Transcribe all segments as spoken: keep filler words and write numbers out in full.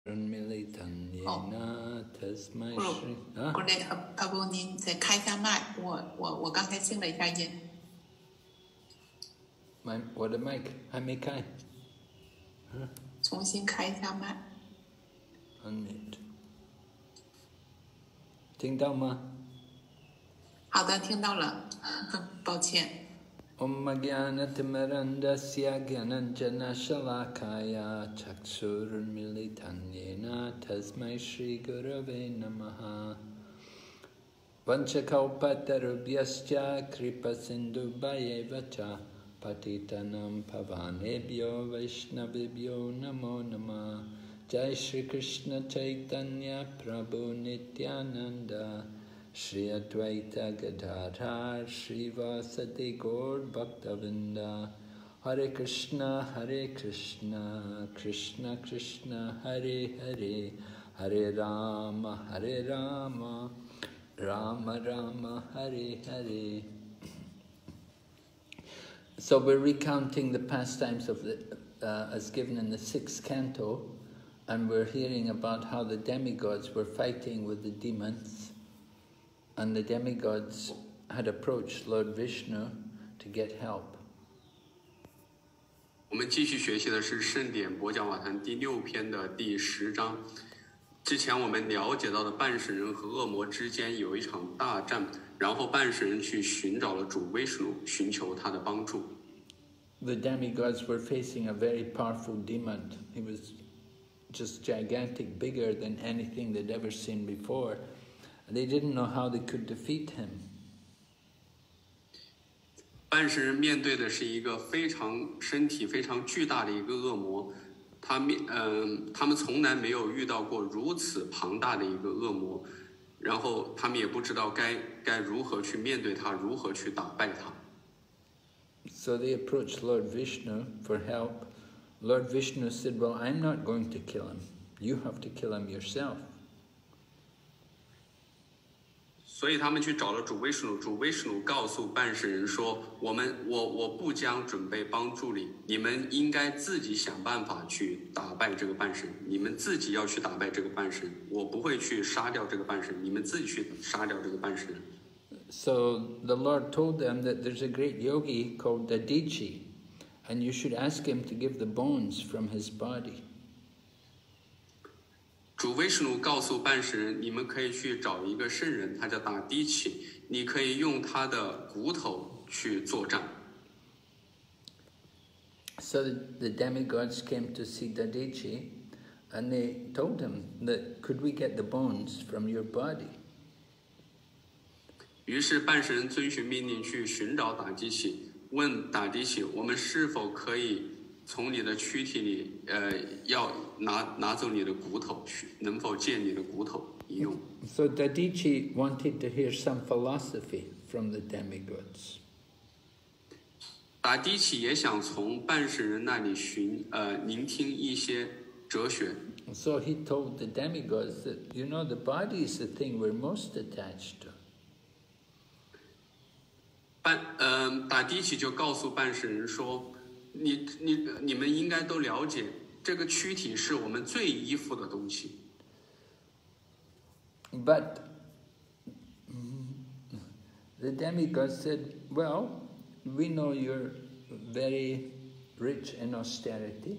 哦，古雷阿阿布，您再开一下麦，我我我刚才静了一下音。 麦，我的麦还没开。 重新开一下麦。 Unmute。听到吗？ 好的，听到了，抱歉。 Om Jnana-timirandasya Jnananjana Shalakaya Chakshurmilitanyena Tasmai Shri Gurave Namaha Vanchakalpatarubhyascha Kripa Sindhubhayevacha Patitanam Pavanebhyo Vaishnavibhyo Namo Namah Jai Shri Krishna Chaitanya Prabhu Nityananda Shri Advaita Gadadhar Shri Vasati Gaur Bhaktavinda Hare Krishna Hare Krishna Krishna Krishna Hare Hare Hare Rama Hare Rama Rama Rama Hare Hare. So we're recounting the pastimes of the, uh, as given in the sixth canto, and we're hearing about how the demigods were fighting with the demons. And the demigods had approached Lord Vishnu to get help. 我们继续学习的是圣典博讲瓦坛第六篇的第十章。之前我们了解到的半神人和恶魔之间有一场大战，然后半神人去寻找了主威什努，寻求他的帮助。 The demigods were facing a very powerful demon. He was just gigantic, bigger than anything they'd ever seen before. They didn't know how they could defeat him. 半神人面对的是一个非常身体非常巨大的一个恶魔，他面嗯、呃，他们从来没有遇到过如此庞大的一个恶魔，然后他们也不知道该该如何去面对他，如何去打败他。 So they approached Lord Vishnu for help. Lord Vishnu said, "Well, I'm not going to kill him. You have to kill him yourself." 所以他们去找了主威什努，主威什努告诉半神人说：“我们我我不将准备帮助你，你们应该自己想办法去打败这个半神。你们自己要去打败这个半神，我不会去杀掉这个半神，你们自己去杀掉这个半神。” So the Lord told them that there's a great yogi called Dadichi, and you should ask him to give the bones from his body. 主威什努告诉半神人，你们可以去找一个圣人，他叫达迪奇，你可以用他的骨头去作战。 So the, the demigods came to see Dadichi, and they told him that, could we get the bones from your body? 于是半神人遵循命令去寻找达迪奇，问达迪奇，我们是否可以从你的躯体里，呃，要拿拿走你的骨头，能否借你的骨头一用 ？So Dadichi wanted to hear some philosophy from the demigods. 达迪奇也想从半神人那里寻，呃，聆听一些哲学。 So he told the demigods that, you know, the body is the thing we're most attached to. 半，嗯、呃，达迪奇就告诉半神人说。你你你们应该都了解，这个躯体是我们最依附的东西。 But the demigod said, "Well, we know you're very rich in austerity."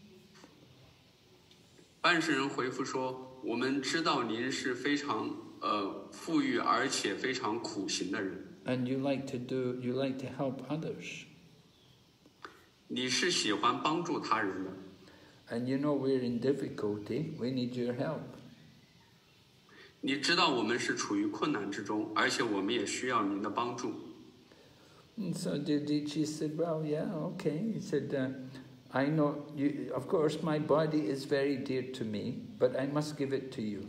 半神人回复说：“我们知道您是非常呃富裕而且非常苦行的人。” And you like to do, you like to help others. 你是喜欢帮助他人的。 And you know we're in difficulty. We need your help. 你知道我们是处于困难之中，而且我们也需要您的帮助。 And so Dadichi said, "Well, yeah, okay." He said, uh, "I know you. Of course, my body is very dear to me, but I must give it to you."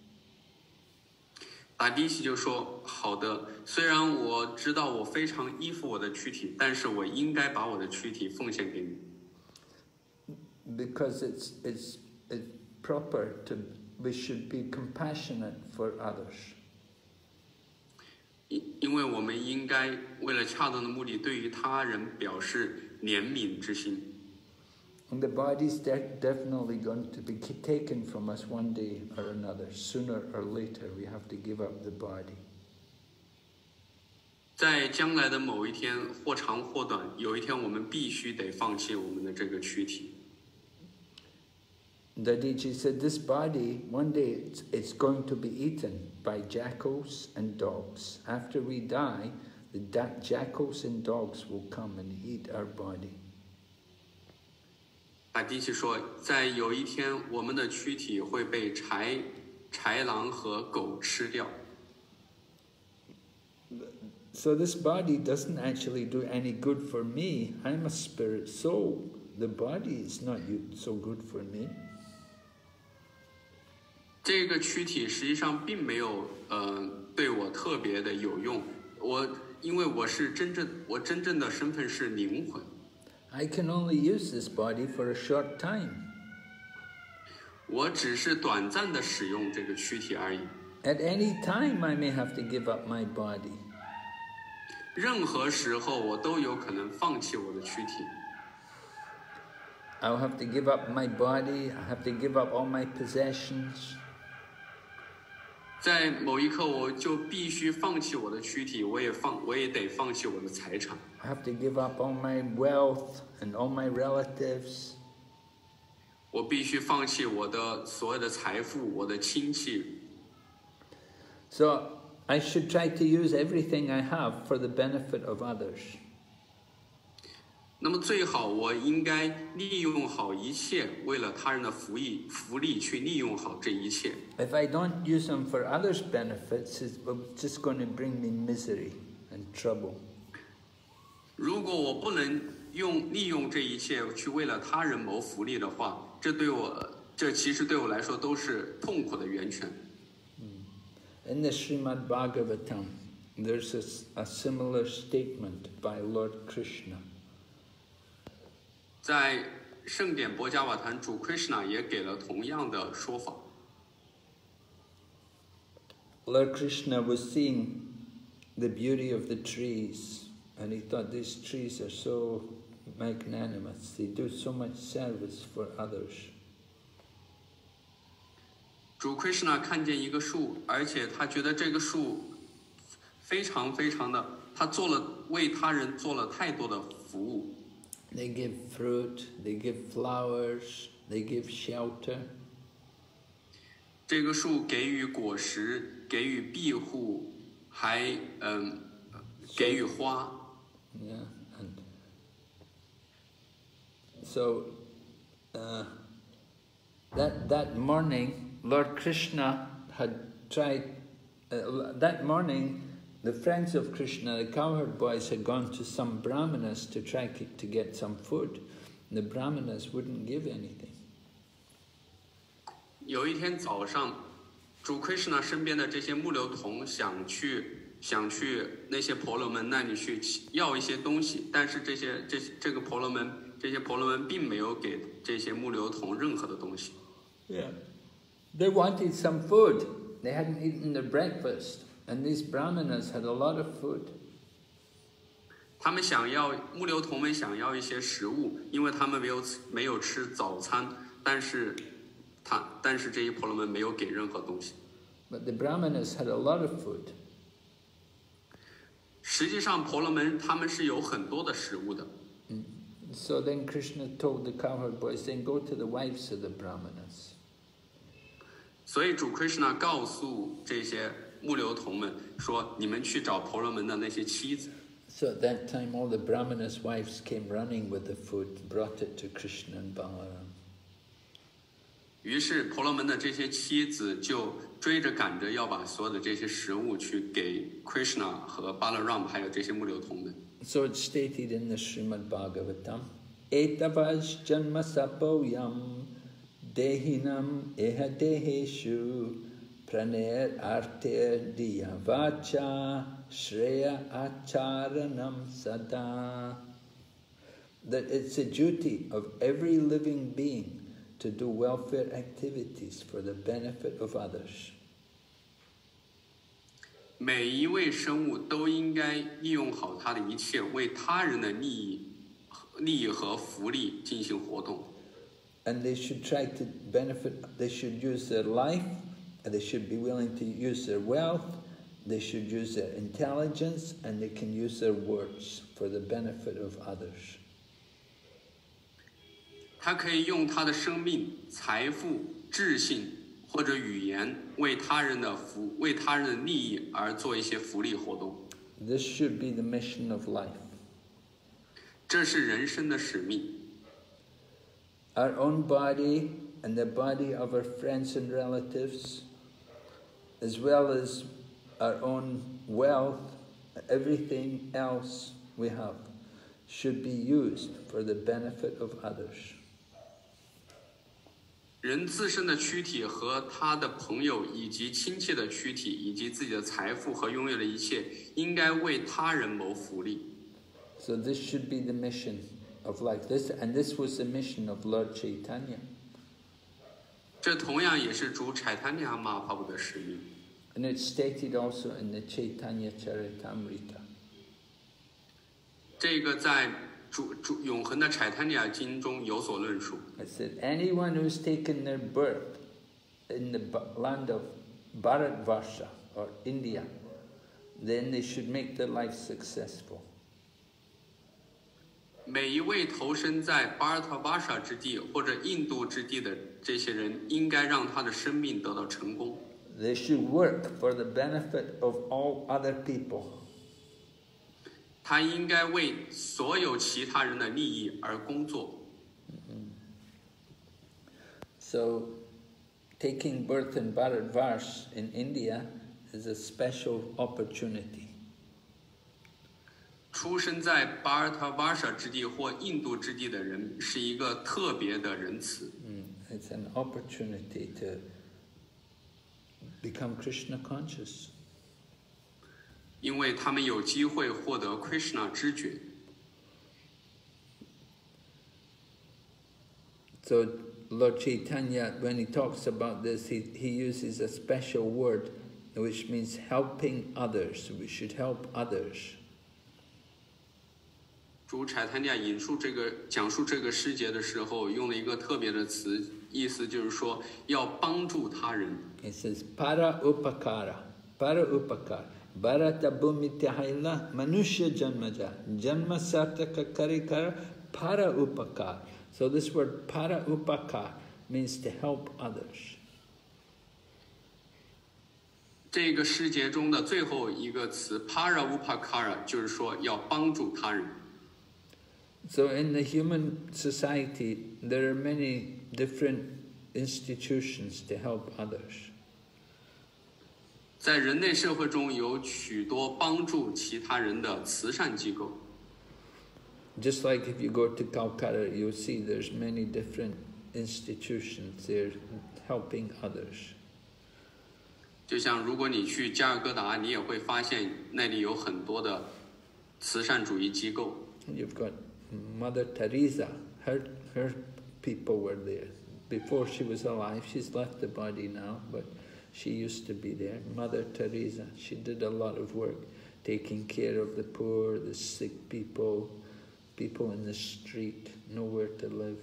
达迪奇就说：“好的，虽然我知道我非常依附我的躯体，但是我应该把我的躯体奉献给你。” Because it's it's it's proper to we should be compassionate for others. 因因为我们应该为了恰当的目的，对于他人表示怜悯之心。 And the body's de- definitely going to be taken from us one day or another. Sooner or later, we have to give up the body. 在将来的某一天，或长或短，有一天我们必须得放弃我们的这个躯体。 Dadiji said, this body, one day it's, it's going to be eaten by jackals and dogs. After we die, the da- jackals and dogs will come and eat our body. 达迪奇说，在有一天，我们的躯体会被豺豺狼和狗吃掉。 So this body doesn't actually do any good for me. I'm a spirit soul. The body is not so good for me. 这个躯体实际上并没有呃对我特别的有用。我因为我是真正我真正的身份是灵魂。 I can only use this body for a short time. 我只是短暂的使用这个躯体而已。 At any time, I may have to give up my body. 任何时候我都有可能放弃我的躯体。 I'll have to give up my body. I have to give up all my possessions. 在某一刻，我就必须放弃我的躯体，我也放，我也得放弃我的财产。 I have to give up all my wealth and all my relatives. 我必须放弃我的所有的财富，我的亲戚。 So I should try to use everything I have for the benefit of others. 那么最好，我应该利用好一切，为了他人的福利，福利去利用好这一切。 If I don't use them for others' benefits, it's just going to bring me misery and trouble. 如果我不能用利用这一切去为了他人谋福利的话，这对我，这其实对我来说都是痛苦的源泉。 In the Srimad Bhagavatam, there's a, a similar statement by Lord Krishna. 在圣典博伽瓦坛，主 Krishna 也给了同样的说法。 Lord Krishna was seeing the beauty of the trees, and he thought these trees are so magnanimous. They do so much service for others. 主 Krishna 看见一个树，而且他觉得这个树非常非常的，他做了为他人做了太多的服务。 They give fruit, they give flowers, they give shelter. 这个树给予果实，给予庇护，还嗯给予花。 Yeah, and so uh, that that morning, Lord Krishna had tried. Uh, that morning, the friends of Krishna, the cowherd boys, had gone to some brahmanas to try to get some food. The brahmanas wouldn't give anything. 有一天早上，主 Krishna 身边的这些木流童想去想去那些婆罗门那里去要一些东西，但是这些这这个婆罗门这些婆罗门并没有给这些木流童任何的东西。 Yeah, they wanted some food. They hadn't eaten their breakfast. And these brahmanas had a lot of food. 他们想要木流童们想要一些食物，因为他们没有没有吃早餐，但是他但是这些婆罗门没有给任何东西。 But the brahmanas had a lot of food. 实际上，婆罗门他们是有很多的食物的。 Mm. So then Krishna told the cowherd boys, then go to the wives of the brahmanas. 所以主 Krishna 告诉这些木流童们说：“你们去找婆罗门的那些妻子。” So at that time, all the brahmanas' wives came running with the food, brought it to Krishna and Balaram. 于是婆罗门的这些妻子就追着赶着要把所有的这些食物去给 Krishna 和 Balaram 还有这些木流童们。 So it's stated in the Srimad Bhagavatam, Etavas janma sapoyam dehinam eha deheshu praner arte diyavacha shreya acharanam sada. That it's a duty of every living being to do welfare activities for the benefit of others. 每一位生物都应该利用好他的一切，为他人的利益、利益和福利进行活动。 and they should try to benefit, they should use their life, and they should be willing to use their wealth, they should use their intelligence, and they can use their words for the benefit of others. 他可以用他的生命、财富、智性或者语言为他人的福、为他人的利益而做一些福利活动。 This should be the mission of life. 这是人生的使命。 Our own body and the body of our friends and relatives, as well as our own wealth, everything else we have, should be used for the benefit of others. 人自身的躯体和他的朋友以及亲戚的躯体以及自己的财富和拥有的一切，应该为他人谋福利。 So this should be the mission of life. This and this was the mission of Lord Chaitanya. 这同样也是主柴坦尼亚马帕布的使命。 And it's stated also in the Chaitanya Charitamrita. 这个在主主永恒的柴坦尼亚经中有所论述。 It said, anyone who's taken their birth in the land of Bharatvarsha or India, then they should make their life successful. 每一位投身在巴尔塔巴沙之地或者印度之地的这些人，应该让他的生命得到成功。 They should work for the benefit of all other people. 他应该为所有其他人的利益而工作。 So, taking birth in Bharatvarsh in India is a special opportunity. 出生在巴尔塔巴沙之地或印度之地的人是一个特别的仁慈。 Mm, it's an opportunity to become Krishna conscious. 因为他们有机会获得 Krishna 知觉。 So Lord Chaitanya, when he talks about this, he, he uses a special word which means helping others. We should help others. 主柴坦尼亚引述这个讲述这个诗节的时候，用了一个特别的词，意思就是说要帮助他人。 He says para upakara, para upakara, bharata bhumityahaila manushya janmaja, janma sartaka karikara, para upakara. So this word para upakara means to help others. 这个诗节中的最后一个词 para upakara 就是说要帮助他人。 So in the human society, there are many different institutions to help others. 在人类社会中有许多帮助其他人的慈善机构。 Just like if you go to Calcutta, you'll see there's many different institutions there helping others. 就像如果你去加尔各答，你也会发现那里有很多的慈善主义机构。 You've got Mother Teresa, her, her people were there. Before she was alive, she's left the body now, but she used to be there. Mother Teresa, she did a lot of work, taking care of the poor, the sick people, people in the street, nowhere to live.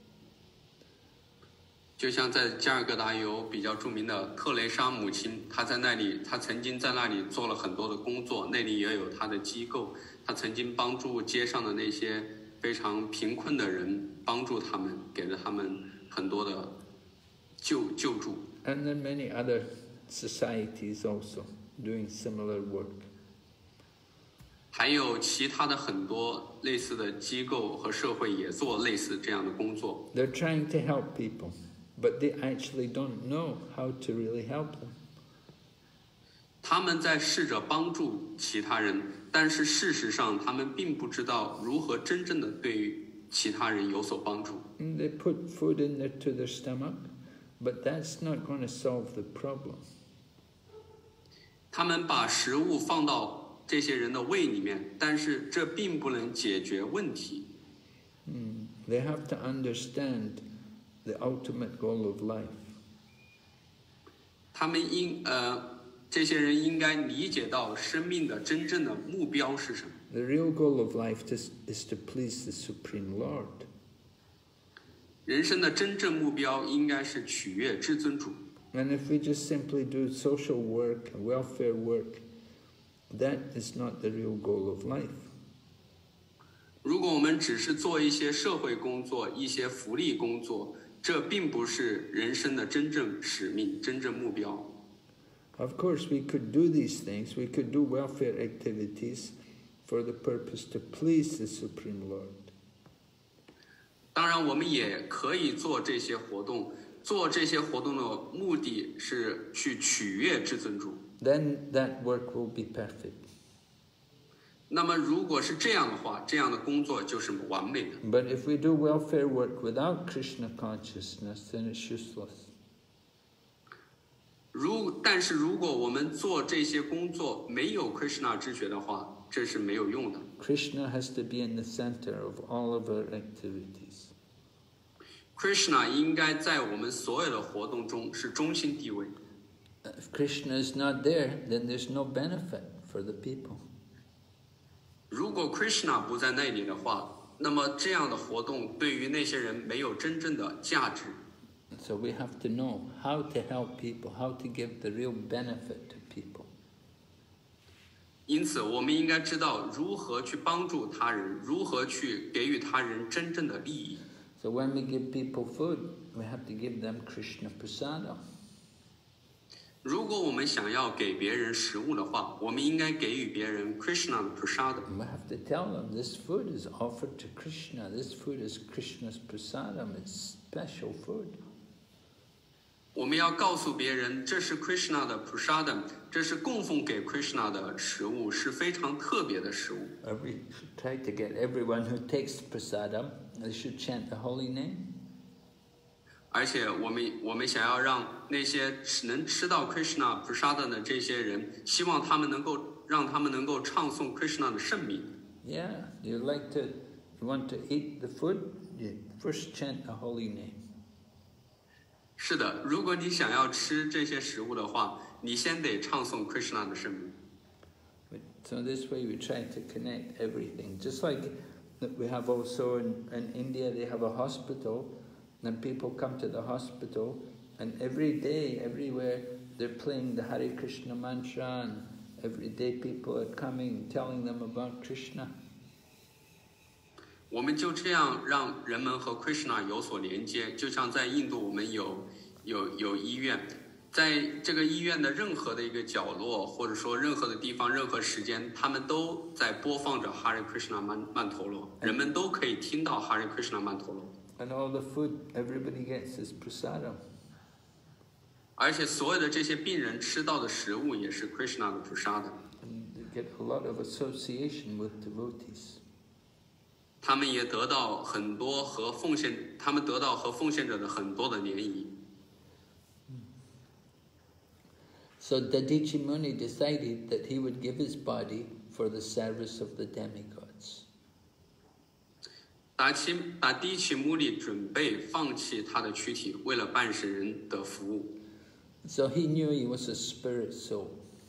就像在加尔各答有比较著名的特蕾莎母亲，她在那里，她曾经在那里做了很多的工作，那里也有她的机构，她曾经帮助街上的那些非常贫困的人，帮助他们，给了他们很多的救救助。 And there are many other societies also doing similar work. 还有其他的很多类似的机构和社会也做类似这样的工作。 They're trying to help people, but they actually don't know how to really help them. 他们在试着帮助其他人，但是事实上他们并不知道如何真正的对其他人有所帮助。 And they put food in there to their stomach, but that's not going to solve the problem. 他们把食物放到这些人的胃里面，但是这并不能解决问题。 Mm. They have to understand the ultimate goal of life. 他们应呃，这些人应该理解到生命的真正的目标是什么。 The real goal of life is, is to please the Supreme Lord. 人生的真正目标应该是取悦至尊主。 And if we just simply do social work, welfare work, that is not the real goal of life. 如果我们只是做一些社会工作、一些福利工作，这并不是人生的真正使命、真正目标。 Of course, we could do these things. We could do welfare activities for the purpose to please the Supreme Lord. 当然，我们也可以做这些活动。做这些活动的目的是去取悦至尊主。 Then that work will be perfect. 那么，如果是这样的话，这样的工作就是完美的。 But if we do welfare work without Krishna consciousness, then it's useless. 如但是，如果我们做这些工作没有 Krishna 知觉的话，这是没有用的。 Krishna has to be in the center of all of our activities. Krishna 应该在我们所有的活动中是中心地位。 If Krishna is not there, then there's no benefit for the people. 如果 Krishna 不在那里的话，那么这样的活动对于那些人没有真正的价值。 So we have to know how to help people, how to give the real benefit to people. 因此，我们应该知道如何去帮助他人，如何去给予他人真正的利益。 So when we give people food, we have to give them Krishna Prasada. 如果我们想要给别人食物的话，我们应该给予别人 Krishna 的 Prasada. We have to tell them this food is offered to Krishna. This food is Krishna's Prasadam. It's special food. 我们要告诉别人，这是 Krishna 的 Prasadam， 这是供奉给 Krishna 的食物，是非常特别的食物。 We should try to get everyone who takes Prasadam, they should chant the holy name. 而且我们我们想要让那些能吃到 Krishna Prasada 的这些人，希望他们能够让他们能够唱诵 Krishna 的圣名。 Yeah, you like to, you want to eat the food, you first chant the holy name. 是的，如果你想要吃这些食物的话，你先得唱诵 Krishna 的圣名。 So this way we try to connect everything. Just like we have also in, in India, they have a hospital, and people come to the hospital, and every day, everywhere, they're playing the Hare Krishna mantra, and every day people are coming, telling them about Krishna. 我们就这样让人们和 Krishna 有所连接，就像在印度，我们有有有医院，在这个医院的任何的一个角落，或者说任何的地方、任何时间，他们都在播放着 Hare Krishna 曼曼陀罗，人们都可以听到 Hare Krishna 曼陀罗。 And all the food everybody gets is prasadam. 而且所有的这些病人吃到的食物也是 Krishna 的 Prasada。 And they get a lot of association with devotees. 他们也得到很多和奉献，他们得到和奉献者的很多的联谊。 So Dadichi Muni decided that he would give his body for the service of the demigods. 达奇达迪奇穆利准备放弃他的躯体，为了半神人的服务。 So he knew he was a spirit soul.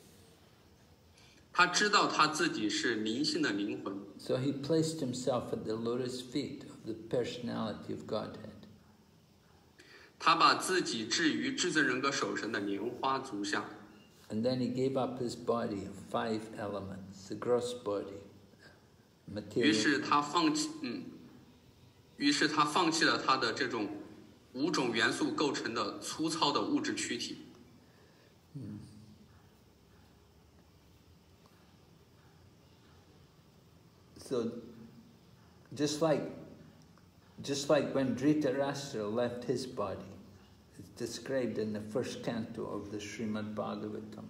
他知道他自己是灵性的灵魂。 So he placed himself at the lotus feet of the personality of Godhead. 他把自己置于至尊人格守神的莲花足下。 And then he gave up his body of five elements, the gross body, material. 于是他放弃，嗯，于是他放弃了他的这种五种元素构成的粗糙的物质躯体。 嗯。So, just like, just like when Dhritarashtra left his body, it's described in the first canto of the Srimad Bhagavatam.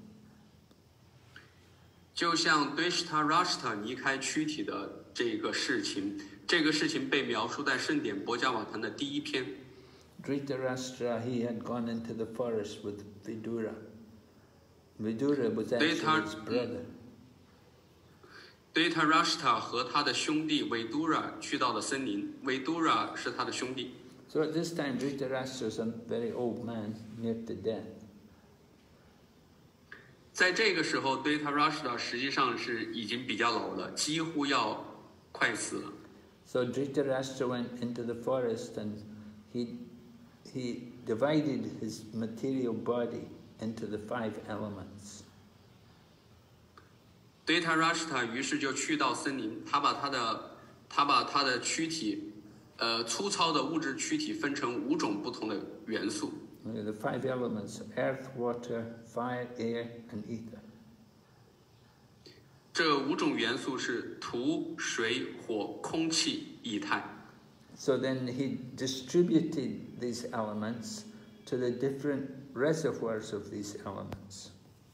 就像 Dhritarashtra 离开躯体的这个事情，这个事情被描述在圣典波迦瓦坛的第一篇。 Dhritarashtra, he had gone into the forest with Vidura. Vidura was actually his brother. Dhritarashtra 和他的兄弟 Vidura 去到了森林 ，Vidura 是他的兄弟。 So at this time, Dhritarashtra was a very old man, near to death. 在这个时候 ，Dhritarashtra 实际上是已经比较老了，几乎要快死了。 So Dhritarashtra went into the forest and he, he divided his material body into the five elements. Dhritarashtra 于是就去到森林，他把他的他把他的躯体，呃，粗糙的物质躯体分成五种不同的元素。 The five elements: earth, water, fire, air, and ether. 这五种元素是土、水、火、空气、液态。 So then he distributed these elements to the different reservoirs of these elements.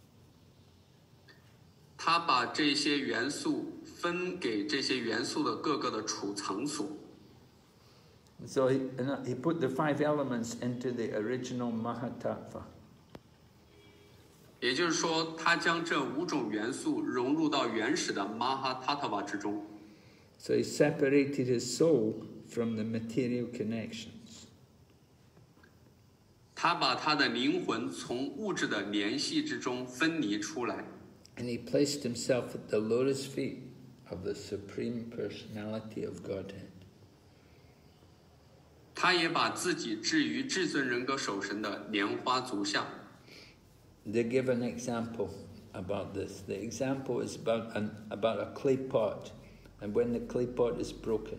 他把这些元素分给这些元素的各个的储藏所。 So he, he put the five elements into the original Mahatattva. 也就是说，他将这五种元素融入到原始的 Mahatattva 之中。 So he separated his soul from the material connections. 他把他的灵魂从物质的联系之中分离出来。 And he placed himself at the lotus feet of the Supreme Personality of Godhead. 他也把自己置于至尊人格守神的莲花足下。 They give an example about this. The example is about an, about a clay pot, and when the clay pot is broken.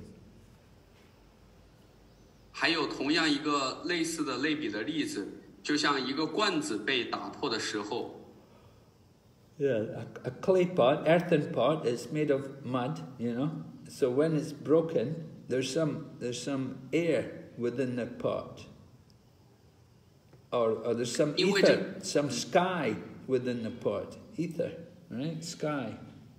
还有同样一个类似的类比的例子，就像一个罐子被打破的时候。 Yeah, a, a clay pot, earthen pot, is made of mud, you know. So when it's broken, there's some there's some air within the pot, or, or there's some ether, some sky within the pot. Ether, right? Sky.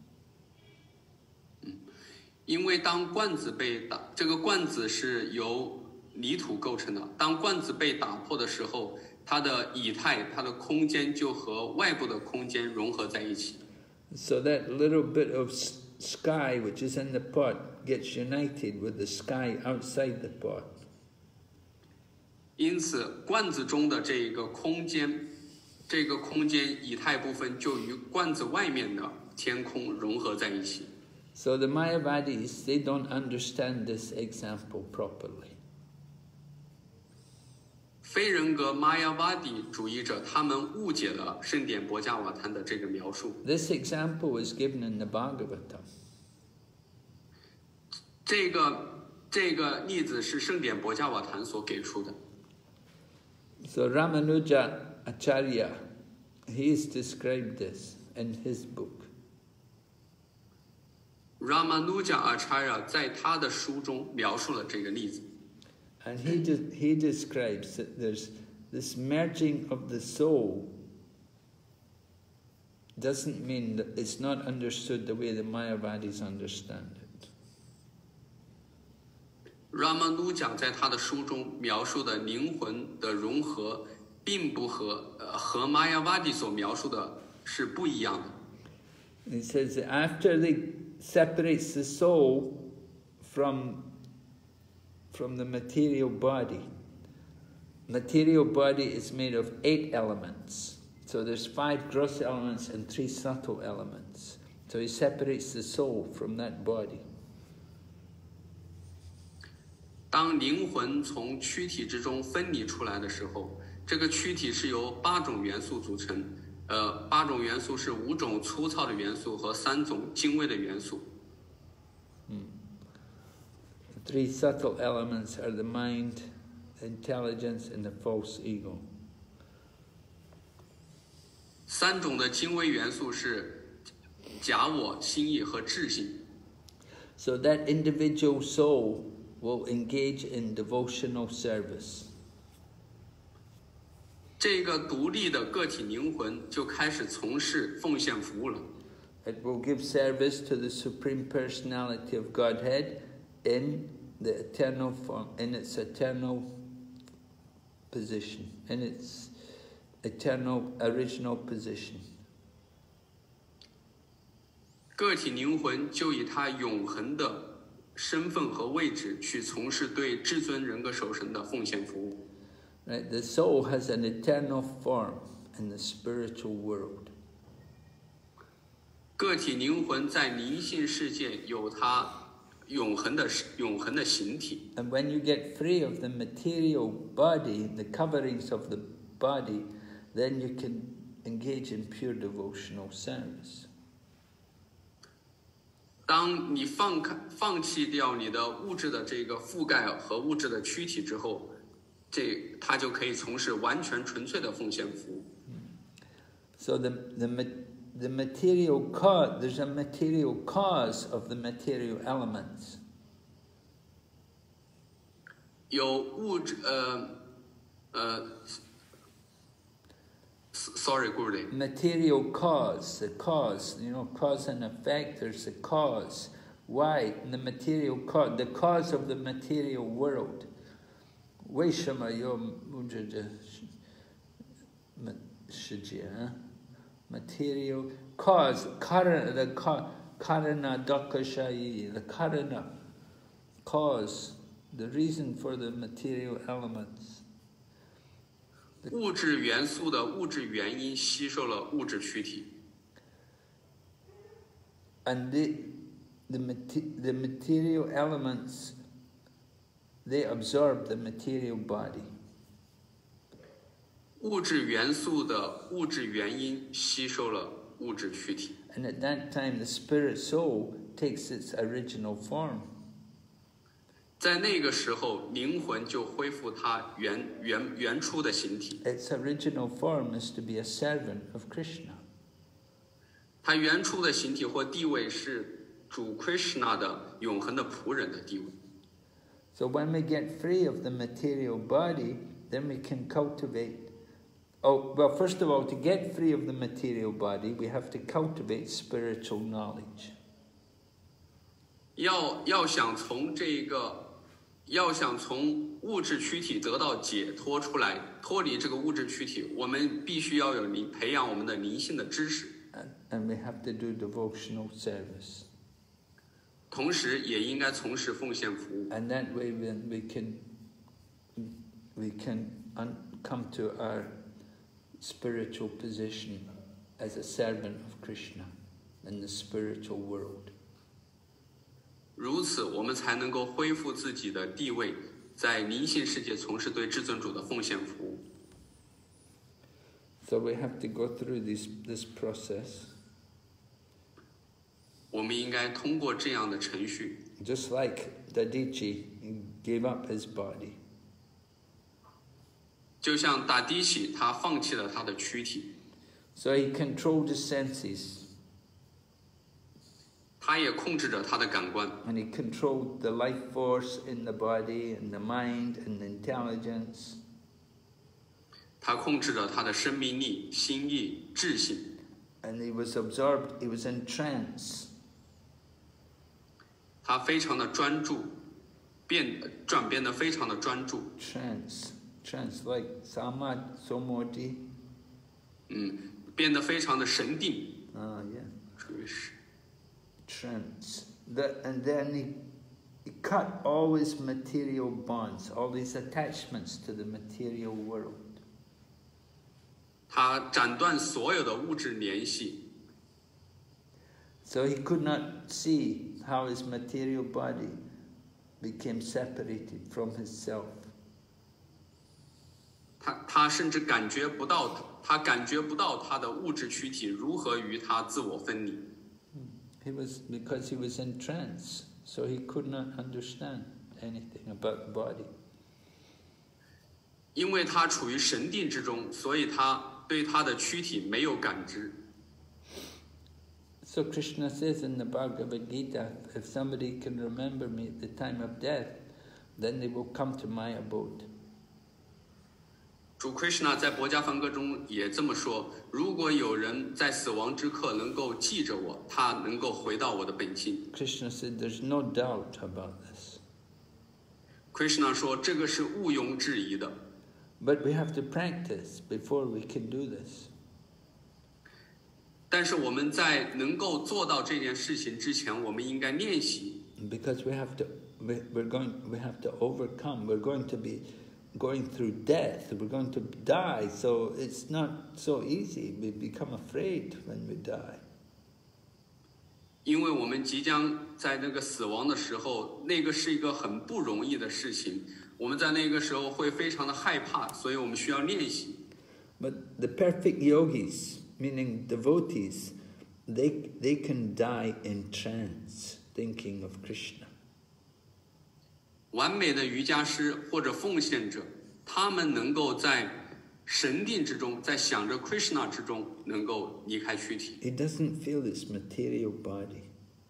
因为当罐子被打，这个罐子是由泥土构成的。当罐子被打破的时候，它的以太、它的空间就和外部的空间融合在一起。 So that little bit of sky which is in the pot gets united with the sky outside the pot. 因此，罐子中的这个空间，这个空间以太部分就与罐子外面的天空融合在一起。 So the Mayavadis, they don't understand this example properly. 非人格玛雅瓦底主义者，他们误解了圣典博伽瓦坛的这个描述。 This example is given in the Bhagavatam. 这个这个例子是圣典博伽瓦坛所给出的。 So Ramanuja Acharya, he has described this in his book. Ramanuja Acharya 在他的书中描述了这个例子。 And he, de he describes that there's this merging of the soul doesn't mean that it's not understood the way the Mayavadis understand it. Ramanuja 在他的书中描述的灵魂的融合，并不和呃和 Mayavadi 所描述的是不一样的。 He says that after they separates the soul from from the material body. Material body is made of eight elements. So there's five gross elements and three subtle elements. So he separates the soul from that body. 当灵魂从躯体之中分离出来的时候，这个躯体是由八种元素组成。呃，八种元素是五种粗糙的元素和三种精微的元素。 嗯。The three subtle elements are the mind, the intelligence, and the false ego. 三种的精微元素是假我、心意和智性。 So that individual soul will engage in devotional service. 这个独立的个体灵魂就开始从事奉献服务了。 It will give service to the Supreme Personality of Godhead in the eternal form, in its eternal position, in its eternal original position. 个体灵魂就以它永恒的身份和位置去从事对至尊人格守神的奉献服务。 Right, the soul has an eternal form in the spiritual world. 个体灵魂在灵性世界有它永恒的永恒的形体。 And when you get free of the material body, the coverings of the body, then you can engage in pure devotional service. 当你放开放弃掉你的物质的这个覆盖和物质的躯体之后，这他就可以从事完全纯粹的奉献服务。 So the the the material cause, there's a material cause of the material elements. 有物质呃呃 ，sorry， Gurudev。 Material cause, the cause, you know, cause and effect. There's the cause. Why? The material cause, the cause of the material world. 为什么有物质的世界？ Material cause, karana, the karana dukkha-shayi, the karana, cause, the reason for the material elements. 物质元素的物质原因吸收了物质躯体。 And the, the, the material elements, they absorb the material body. 物质元素的物质原因吸收了物质躯体。 And at that time, the spirit soul takes its original form. 在那个时候，灵魂就恢复它原原原初的形体。 Its original form is to be a servant of Krishna. 它原初的形体或地位是主 Krishna 的永恒的仆人的地位。 So when we get free of the material body, then we can cultivate. Oh, well, first of all, to get free of the material body, we have to cultivate spiritual knowledge. 要要想从这个，要想从物质躯体得到解脱出来，脱离这个物质躯体，我们必须要有灵培养我们的灵性的知识， And, and we have to do devotional service. 同时也应该从事奉献服务。 And that way then we can, we can un- come to our spiritual position as a servant of Krishna in the spiritual world. 如此，我们才能够恢复自己的地位，在灵性世界从事对至尊主的奉献服务。 So we have to go through this, this process. 我们应该通过这样的程序， Just like Dadichi gave up his body. 就像达迪喜他放弃了他的躯体， So he controlled his senses 他也控制着他的感官， and he controlled the life force in the body and the mind and the intelligence. 他控制着他的生命力、心意、智性。 And he was absorbed, he was in trance. 他非常的专注，变转变得非常的专注， Trance. Trance like Samad, Somodi. 嗯，变得非常的神定， Ah, yeah. 属于是 Trance. The, and then he, he cut all his material bonds, all these attachments to the material world. 他斩断所有的物质联系， So he could not see how his material body became separated from his self. 他他甚至感觉不到，他感觉不到他的物质躯体如何与他自我分离。 He was, because he was in trance, so he could not understand anything about the body. 因为他处于神定之中，所以他对他的躯体没有感知。 So Krishna says in the Bhagavad Gita, if somebody can remember me at the time of death, then they will come to my abode. 主 Krishna 在《薄伽梵歌》中也这么说：如果有人在死亡之刻能够记着我，他能够回到我的本性。 Krishna said there's no doubt about this. Krishna 说这个是毋庸置疑的， But we have to practice before we can do this. 但是我们在能够做到这件事情之前，我们应该练习， Because we have to, we, we're going, we have to overcome. We're going to be going through death. We're going to die. So it's not so easy. We become afraid when we die. 因为我们即将在那个死亡的时候，那个是一个很不容易的事情，我们在那个时候会非常的害怕，所以我们需要练习。 But the perfect yogis, meaning devotees, they, they can die in trance, thinking of Krishna. 完美的瑜伽师或者奉献者，他们能够在神定之中，在想着 Krishna 之中，能够离开躯体。 He doesn't feel this material body.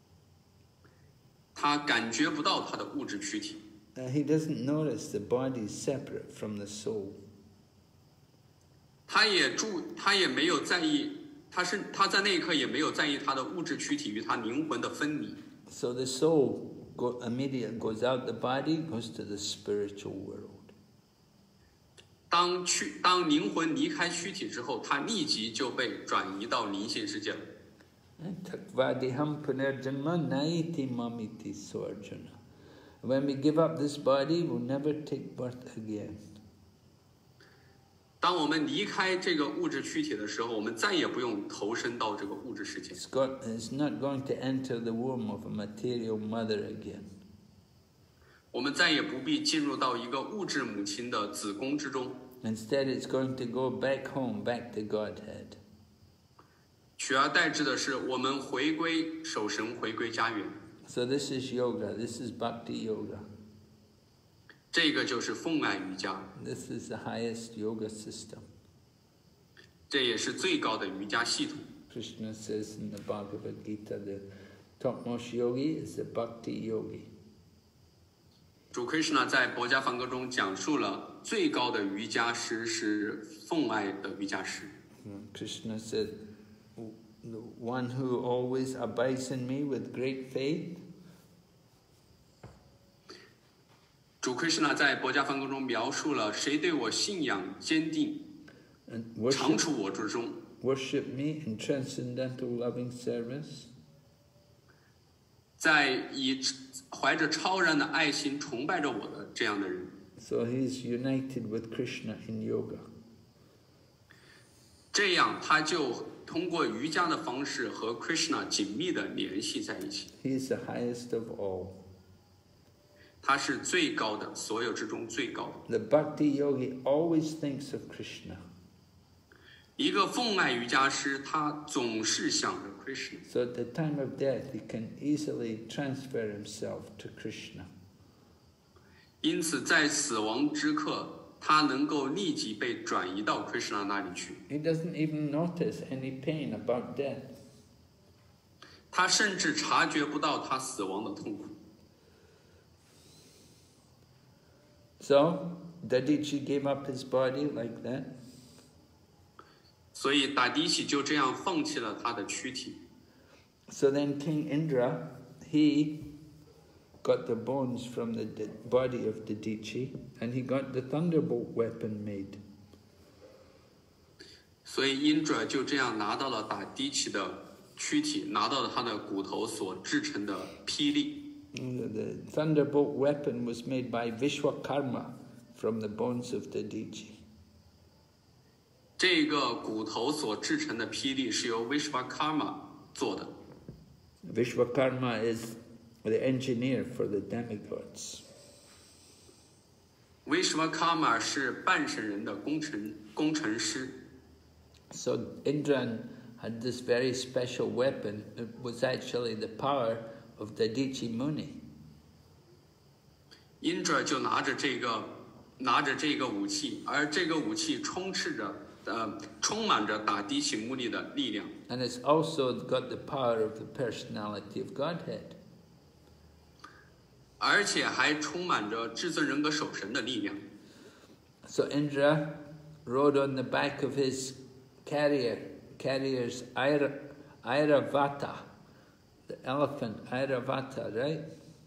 他感觉不到他的物质躯体。 Uh, he doesn't notice the body is separate from the soul. 他也注，他也没有在意，他是他在那一刻也没有在意他的物质躯体与他灵魂的分离。 So the soul go, immediately goes out the body, goes to the spiritual world. 当躯当灵魂离开躯体之后，他立即就被转移到灵性世界了。 When we give up this body, we'll never take birth again. 当我们离开这个物质躯体的时候，我们再也不用投身到这个物质世界。 It's got, it's not going to enter the womb of a material mother again. 我们再也不必进入到一个物质母亲的子宫之中。 Instead, it's going to go back home, back to Godhead. 取而代之的是，我们回归守神，回归家园。 So this is yoga. This is bhakti yoga. 这个就是奉爱瑜伽。 This is the highest yoga system. 这也是最高的瑜伽系统。 Krishna says in the Bhagavad Gita, the topmost yogi is the bhakti yogi. 主 Krishna 在《薄伽梵歌》中讲述了最高的瑜伽师是奉爱的瑜伽师。 Krishna said, "The one who always abides in me with great faith." 主 Krishna 在《薄伽梵歌》中描述了谁对我信仰坚定，常处我之中。 Worship me in transcendental loving service. 在以怀着超然的爱心崇拜着我的这样的人。 So he is united with Krishna in yoga. 这样他就通过瑜伽的方式和 Krishna 紧密的联系在一起。 He is the highest of all. 他是最高的，所有之中最高的。The bhakti yogi always thinks of Krishna. 一个奉爱瑜伽师，他总是想着 Krishna. So at the time of death, he can easily transfer himself to Krishna. 因此，在死亡之刻，他能够立即被转移到 Krishna 那里去。 He doesn't even notice any pain about death. 他甚至察觉不到他死亡的痛苦。 So, Dadichi gave up his body like that. 所以达迪喜就这样放弃了他的躯体。 So then King Indra, he got the bones from the body of Dadichi, and he got the thunderbolt weapon made. 所以 Indra 就这样拿到了达迪奇的躯体，拿到了他的骨头所制成的霹雳。 The thunderbolt weapon was made by Vishwakarma from the bones of Dadichi. 这个骨头所制成的霹雳是由 Vishwakarma 做的。 Vishwakarma is the engineer for the demigods. Vishwakarma 是半神人的工程工程师。 So Indra had this very special weapon. It was actually the power of Dadichi Muni. Indra 就拿着这个拿着这个武器，而这个武器充斥着呃充满着达迪奇穆尼的力量。 And it's also got the power of the personality of Godhead. 而且还充满着至尊人格守神的力量。 So Indra rode on the back of his carrier, carrier's Aira, Airavata, the elephant Airavata, right?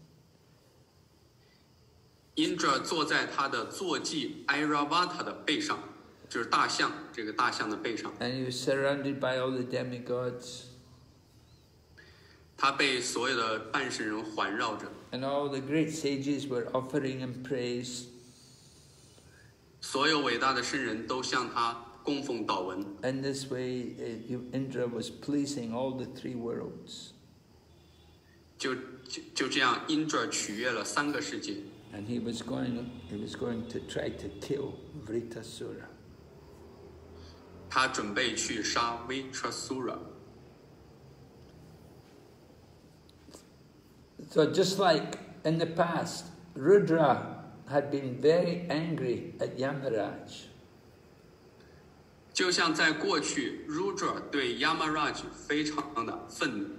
Indra 坐在他的坐骑 Airavata 的背上，就是大象，这个大象的背上。 And he was surrounded by all the demigods. 他被所有的半神人环绕着。 And all the great sages were offering him praise. 所有伟大的圣人都向他供奉祷文。 And this way, uh, Indra was pleasing all the three worlds. 就就就这样 Indra 取悦了三个世界。 And he was going, he was going to try to kill Vritasura. 他准备去杀 Vritasura。 So just like in the past, Rudra had been very angry at Yamaraj. 就像在过去 Rudra 对 Yamaraj 非常的愤怒。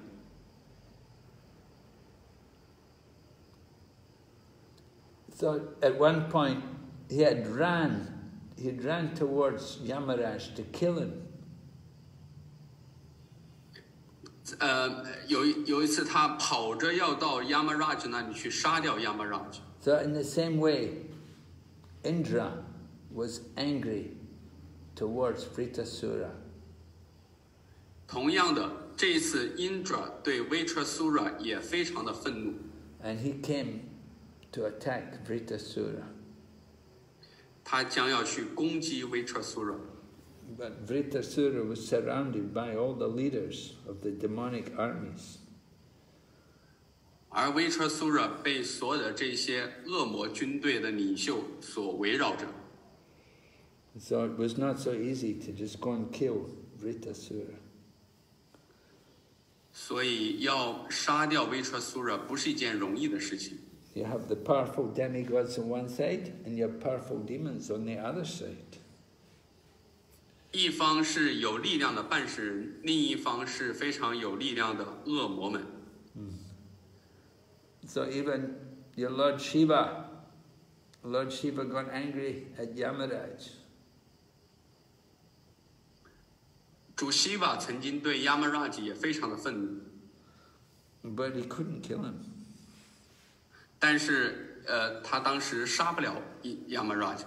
So at one point he had ran, he had ran towards Yamaraj to kill him. 呃，有有一次他跑着要到 Yamaraj 那里去杀掉 Yamaraj。 So in the same way, Indra was angry towards Vritasura. 同样的，这一次 Indra 对 Vritasura 也非常的愤怒。 And he came to attack Vritasura. 他将要去攻击 Vritasura。 But Vritasura was surrounded by all the leaders of the demonic armies. 而 Vritasura 被所有的这些恶魔军队的领袖所围绕着。 So it was not so easy to just go and kill Vritasura. 所以要杀掉 Vritasura 不是一件容易的事情。 You have the powerful demigods on one side and you have powerful demons on the other side. 一方是有力量的半神人，另一方是非常有力量的恶魔们。 So even your Lord Shiva, Lord Shiva got angry at Yamaraj. 主 Shiva 曾经对 Yamaraj 也非常的愤怒， But he couldn't kill him. 但是呃，他当时杀不了 Yamaraj。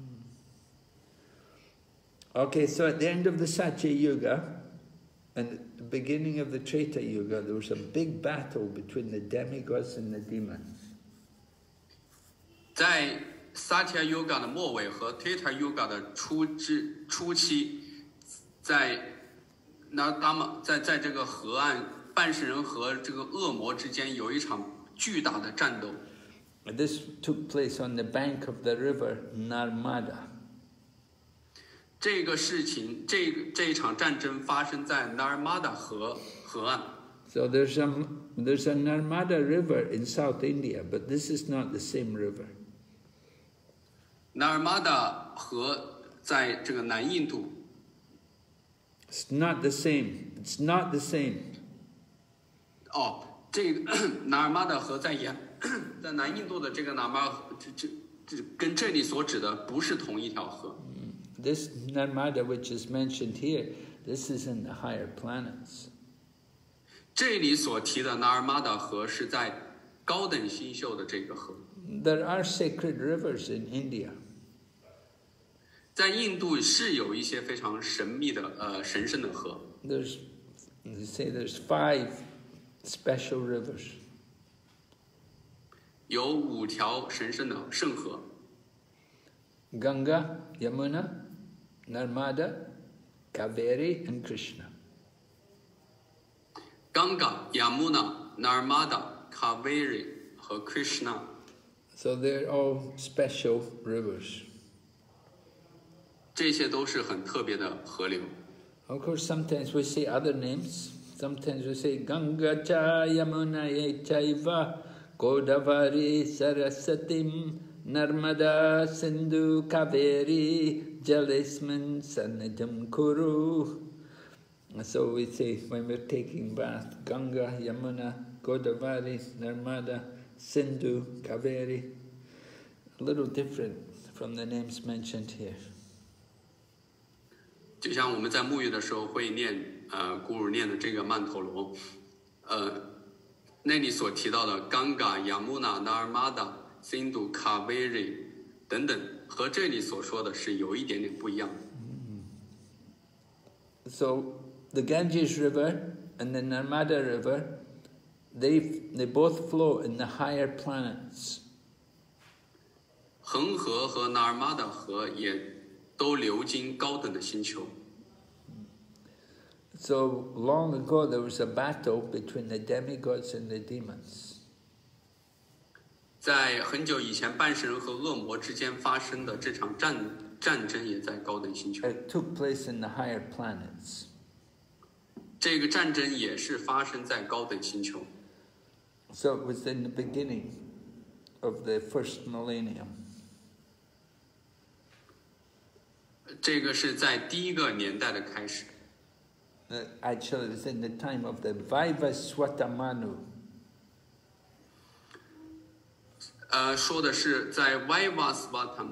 Okay, so at the end of the Satya Yuga and at the beginning of the Treta Yuga, there was a big battle between the demigods and the demons. 在 Satya Yuga 的末尾和 Treta Yuga 的初之初期，在那达玛在在这个河岸，半神人和这个恶魔之间有一场巨大的战斗。 This took place on the bank of the river Narmada. 这个事情，这个这一场战争发生在 Narmada 河河岸。 So there's a, there's a Narmada river in South India, but this is not the same river. Narmada 河在这个南印度。 It's not the same. It's not the same. 哦，这个 Narmada 河在沿在南印度的这个 Narmada 河，这这这跟这里所指的不是同一条河。 This Narmada, which is mentioned here, this is in the higher planets. 这里所提的 Narmada 河是在高等星宿的这个河。 There are sacred rivers in India. 在印度是有一些非常神秘的呃神圣的河。 There's, they say there's five special rivers. 有五条神圣的圣河。 Ganga, Yamuna, Narmada, Kaveri, and Krishna. Ganga, Yamuna, Narmada, Kaveri 和 Krishna. So they're all special rivers. 这些都是很特别的河流。 Of course, sometimes we say other names. Sometimes we say Ganga cha Yamuna chaiva Godavari Sarasatim Narmada Sindhu Kaveri Jalisman Sanidam Kuru. So we say when we're taking bath, Ganga, Yamuna, Godavari, Narmada, Sindhu, Kaveri. A little different from the names mentioned here. 就像我们在沐浴的时候会念呃古鲁念的这个曼陀罗，呃，那里所提到的 Ganga、Yamuna、Narmada、Sindhu、Kaveri 等等，和这里所说的是有一点点不一样的。 So the Ganges River and the Narmada River, they they both flow in the higher planets. 恒河和 Narmada 河也都流经高等的星球。 So long ago there was a battle between the demigods and the demons. 在很久以前，半神人和恶魔之间发生的这场战战争也在高等星球。 It took place in the higher planets. 这个战争也是发生在高等星球。 So it was in the beginning of the first millennium. 这个是在第一个年代的开始。 Uh, actually, it was in the time of the Vaivasvatamanu. 呃，说的是在 Vaivasvatam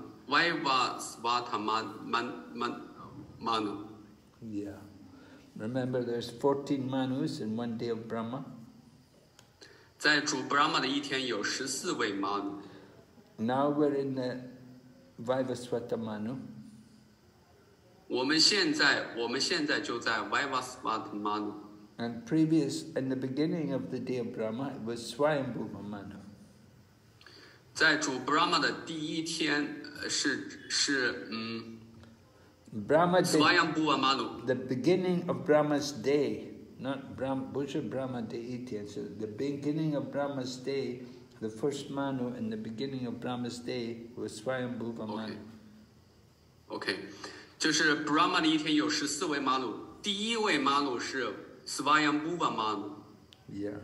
Vaivasvatamanu。 Yeah. Remember, there's fourteen Manus in one day of Brahma. 在主 Brahma 的一天有十四位 Manu。 Now we're in the Vaivasvatamanu. 我们现在我们现在就在 Vaivasvatamanu。 And previous, in the beginning of the day of Brahma, it was Swayambhuva Manu. 在主 Brahma 的第一天是是嗯 Brahma did, Swayambhuva Manu。 the beginning of Brahma's day, not Brahma, Bhuja Brahma Deitya, so the beginning of Brahma's day, the first Manu in the beginning of Brahma's day was Swayambhuva Manu. OK， 就是 Brahma 的一天有十四位 Manu， 第一位 Manu 是 Swayambhuva Manu。 Yeah.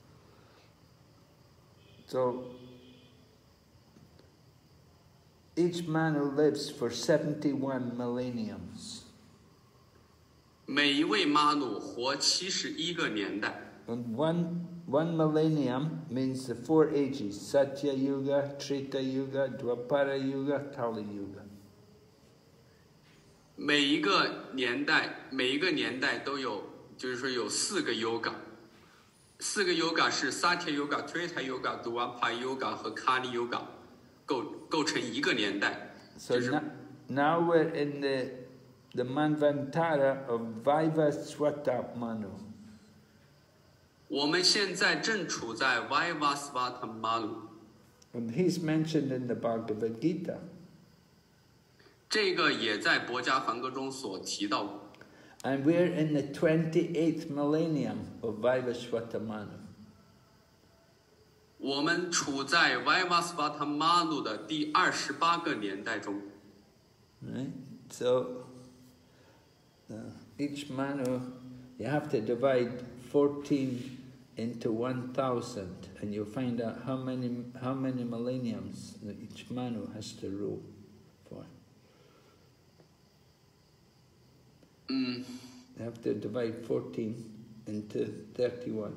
So each Manu lives for seventy-one millenniums. 每一位 Manu 活七十一个年代。 And one, one millennium means the four ages, Satya Yuga, Treta Yuga, Dwapara Yuga, Kali Yuga. 每一个年代，每一个年代都有，就是说有四个 yoga， 四个 yoga 是 Satya Yuga、Treta Yuga、Dwapara Yuga 和 Kali Yuga， 构构成一个年代。 So now, now we're in the, the Manvantara of Vaivasvata Manu. 我们现在正处在 Vaivasvatamanu。 And he's mentioned in the Bhagavad Gita. 这个也在博家梵歌中所提到过。 And we're in the twenty-eighth millennium of Vaivasvata Manu. 我们处在 Vaivasvatamanu 的第二十八个年代中。 Right? So uh, each Manu, you have to divide fourteen into one thousand, and you'll find out how many how many millenniums that each Manu has to rule for. 嗯。 You have to divide fourteen into thirty-one.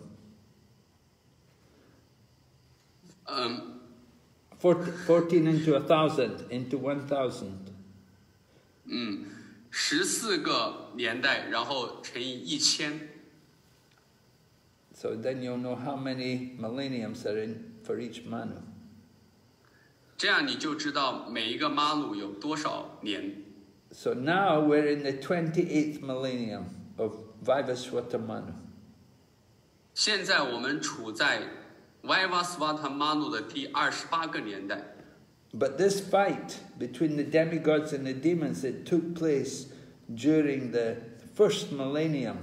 嗯。 fourteen into a thousand, into one thousand. 嗯，十四个年代，然后乘以一千。 So then you'll know how many millenniums are in for each Manu. 这样你就知道每一个 Manu 有多少年。 So now we're in the twenty-eighth millennium of Vaivasvata Manu. 现在我们处在 Vaivasvatamanu 的第二十八个年代。 But this fight between the demigods and the demons, it took place during the first millennium.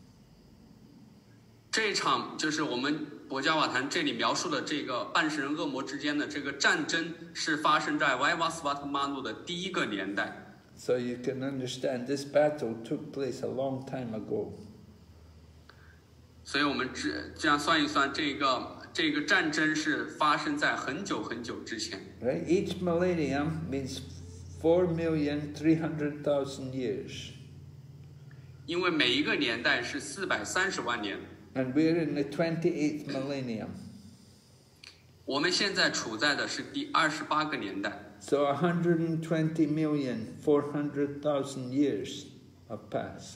这场就是我们博伽瓦坛这里描述的这个半神人恶魔之间的这个战争，是发生在 Vaivasvatamanu 的第一个年代。 So you can understand this battle took place a long time ago. 所以我们这这样算一算，这个这个战争是发生在很久很久之前。 Right? Each millennium means four million three hundred thousand years. 因为每一个年代是四百三十万年。 And we're in the twenty-eighth millennium. 我们现在处在的是第二十八个年代。 So one hundred twenty million four hundred thousand years have passed.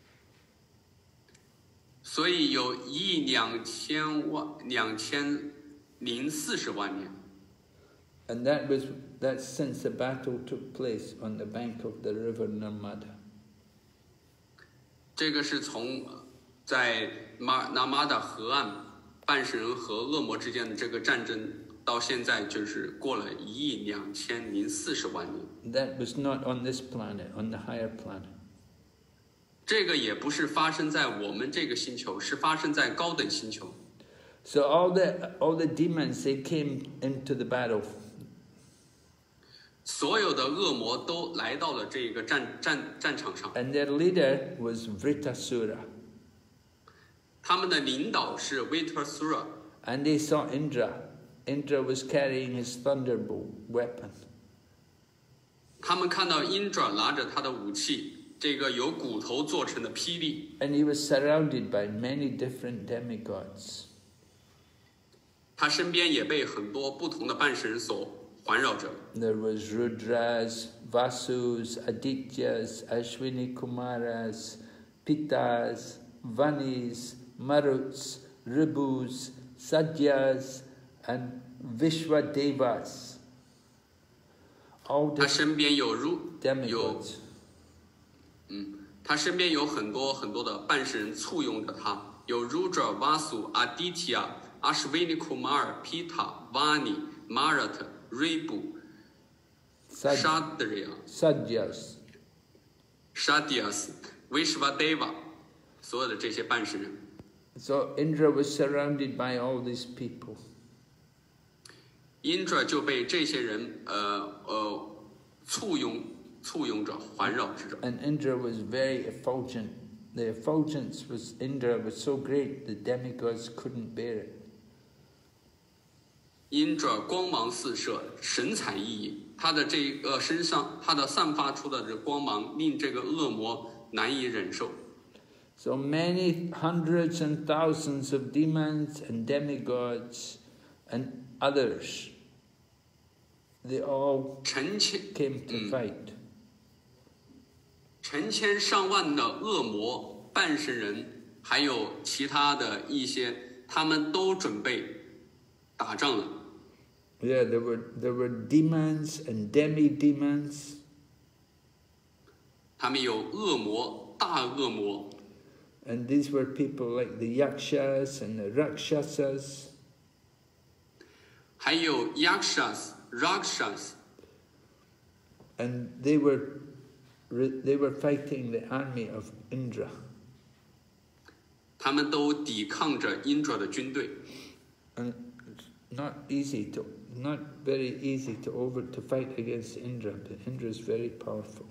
所以有一亿两千万两千零四十万年。 And that was that's since the battle took place on the bank of the river Narmada. 这个是从在马拿马达河岸半神人和恶魔之间的这个战争，到现在就是过了一亿两千零四十万年。 That was not on this planet, on the higher planet. 这个也不是发生在我们这个星球，是发生在高等星球。 So all the all the demons they came into the battle. 所有的恶魔都来到了这个战战战场上。 And their leader was Vritasura. 他们的领导是 Vritasura. And they saw Indra. Indra was carrying his thunderbolt weapon. 他们看到 Indra 拿着他的武器，这个由骨头做成的霹雳。 And he was surrounded by many different demigods. 他身边也被很多不同的半神所环绕着。 There was Rudras, Vasus, Adityas, Ashwini Kumaras, Pitas, Vanis, Maruts, Ribus, Sadyas, and Vishwadevas. All 他身边有如有 demigods. 嗯，他身边有很多很多的半神簇拥着他，有 Rudra, Vasu, Aditya, Ashwini Kumar, Pita, Vani, Marat, Ribu, Sad- Shadriya, Sadyas. Shadyas, Vishwadeva， 所有的这些半神人。 So Indra was surrounded by all these people. Indra 就被这些人呃呃簇拥簇拥着环绕之着。 And Indra was very effulgent. The effulgence was Indra was so great the demigods couldn't bear it. Indra 光芒四射，神采奕奕，他的这个身上，他的散发出的这光芒，令这个恶魔难以忍受。 So many hundreds and thousands of demons and demigods and others, they all 成千 came to fight. 成千上万的恶魔、半神人，还有其他的一些，他们都准备打仗了。 Yeah, there were there were demons and demi-demons. 他们有恶魔、大恶魔， And these were people like the Yakshas and the Rakshasas. 还有 Yakshas、Rakshas， And they were they were fighting the army of Indra. 他们都抵抗着 Indra 的军队。 And it's not easy to not very easy to over to fight against Indra, but Indra is very powerful.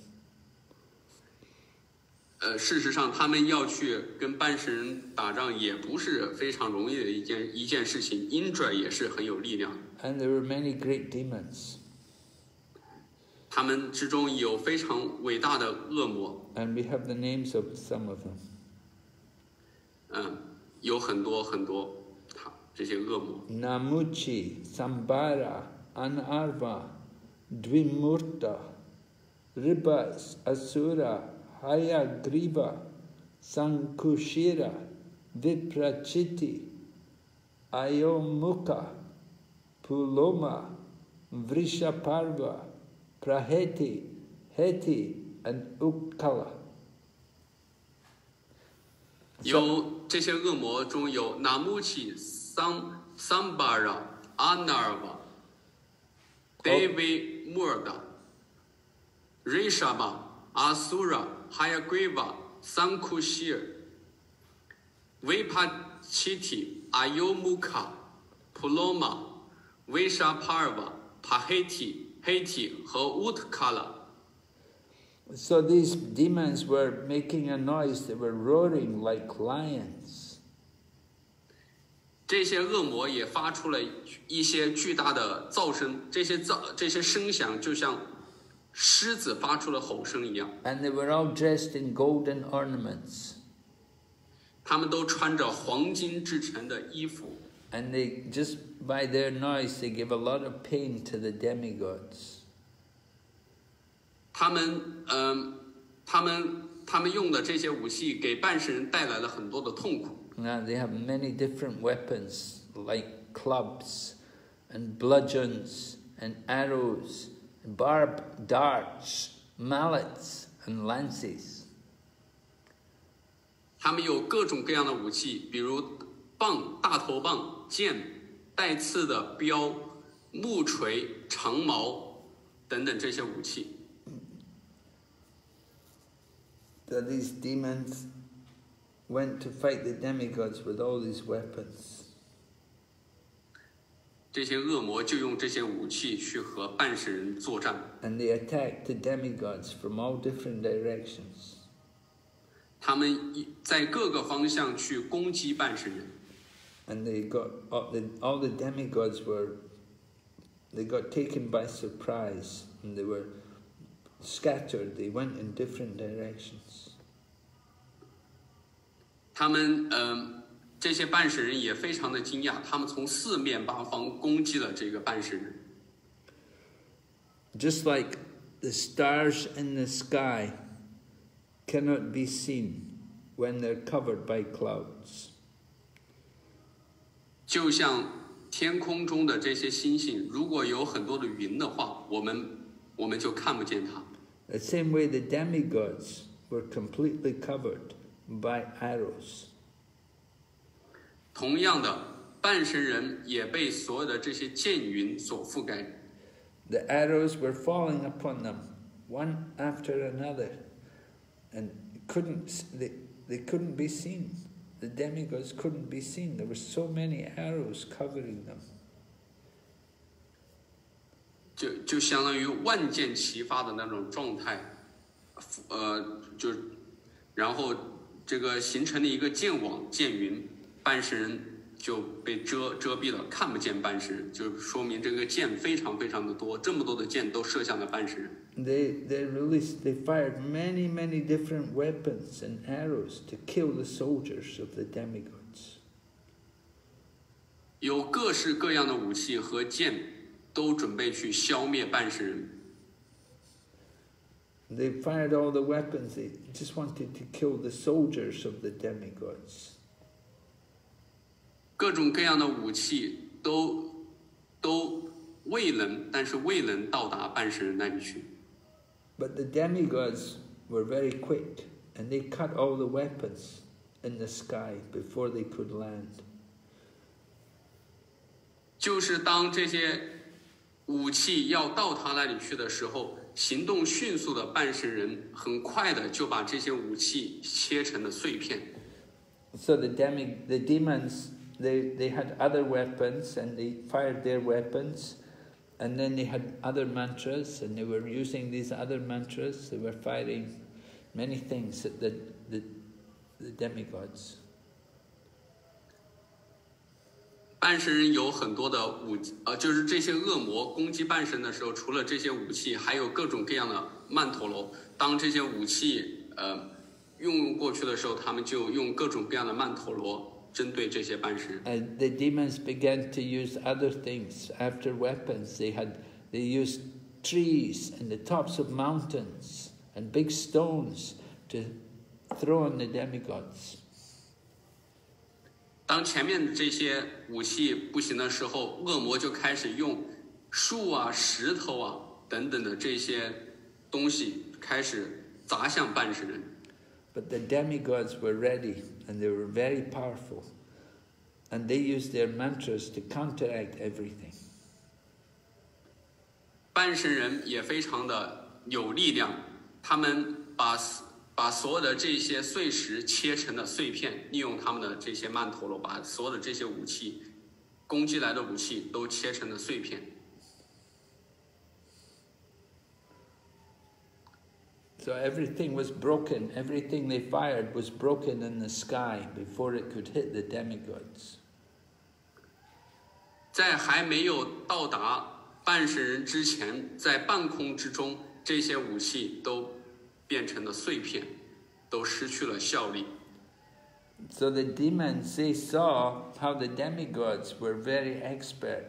呃，事实上，他们要去跟半神人打仗，也不是非常容易的一件一件事情。Indra 也是很有力量的， And there were many great demons. 他们之中有非常伟大的恶魔， And we have the names of some of them. 嗯，有很多很多他这些恶魔。 Namuchi, Sambara, Anarva, Dvimurta, Ribas, Asura, Hayagriva, Sankushira, Viprachiti, Ayomukha, Puloma, Vrishaparva, Praheti, Heti, and Ukkala. 有这些恶魔中有 Namuchi、Sam、Sambara、Anarva、Devi Murda、Rishabha、Asura、Hayagriva、Sankushir、Vipachiti、Ayomukha、Puloma、Vishaparva、Paheti、Heti 和 Utkala。 So these demons were making a noise, they were roaring like lions. 这些恶魔也发出了一些巨大的噪声，这些噪这些声响就像狮子发出了吼声一样。 And they were all dressed in golden ornaments. 他们都穿着黄金制成的衣服， And they just by their noise they give a lot of pain to the demigods. 他们嗯，他们他们用的这些武器给半神人带来了很多的痛苦。 Now they have many different weapons like clubs and bludgeons and arrows, barbed darts, mallets and lances. 他们有各种各样的武器，比如棒、大头棒、剑、带刺的镖、木锤、长矛等等这些武器。 So these demons went to fight the demigods with all these weapons. 这些恶魔就用这些武器去和半神人作战。 And they attacked the demigods from all different directions. 他们在各个方向去攻击半神人。 And they got all the, all the demigods were they got taken by surprise and they were scattered. They went in different directions. 他们嗯。这些半神人也非常的惊讶，他们从四面八方攻击了这个半神人。 Just like the stars in the sky cannot be seen when they're covered by clouds. 就像天空中的这些星星，如果有很多的云的话，我们我们就看不见它。 The same way the demigods were completely covered by arrows. 同样的，半神人也被所有的这些箭云所覆盖。 The arrows were falling upon them, one after another, and couldn't they, they couldn't be seen. The demigods couldn't be seen. There were so many arrows covering them. 就就相当于万箭齐发的那种状态，呃，就然后这个形成了一个箭网箭云。半神人就被遮遮蔽了，看不见半神人，就说明这个箭非常非常的多，这么多的箭都射向了半神人。 They they released they fired many many different weapons and arrows to kill the soldiers of the demigods. 有各式各样的武器和箭，都准备去消灭半神人。 They fired all the weapons. They just wanted to kill the soldiers of the demigods. 各种各样的武器都都未能，但是未能到达半神人那里去。 But the demigods were very quick, and they cut all the weapons in the sky before they could land. 就是当这些武器要到他那里去的时候，行动迅速的半神人很快的就把这些武器切成了碎片。 So the demi the demons. They, they had other weapons and they fired their weapons, and then they had other mantras and they were using these other mantras. They were firing many things at the, the, the demigods. 半神人有很多的武呃，就是这些恶魔攻击半神的时候，除了这些武器，还有各种各样的曼陀罗。当这些武器呃用过去的时候，他们就用各种各样的曼陀罗。针对这些半神。 And the demons began to use other things after weapons. They had they used trees and the tops of mountains and big stones to throw on the demigods. 当前面这些武器不行的时候，恶魔就开始用树啊、石头啊等等的这些东西开始砸向半神人。 But the demigods were ready, and they were very powerful, and they used their mantras to counteract everything. 半神人也非常的有力量，他们把把所有的这些碎石切成了碎片，利用他们的这些曼陀罗，把所有的这些武器攻击来的武器都切成了碎片。 So everything was broken, everything they fired was broken in the sky before it could hit the demigods. 在还没有到达半神人之前，在半空之中，这些武器都变成了碎片，都失去了效力。 So the demons, they saw how the demigods were very expert.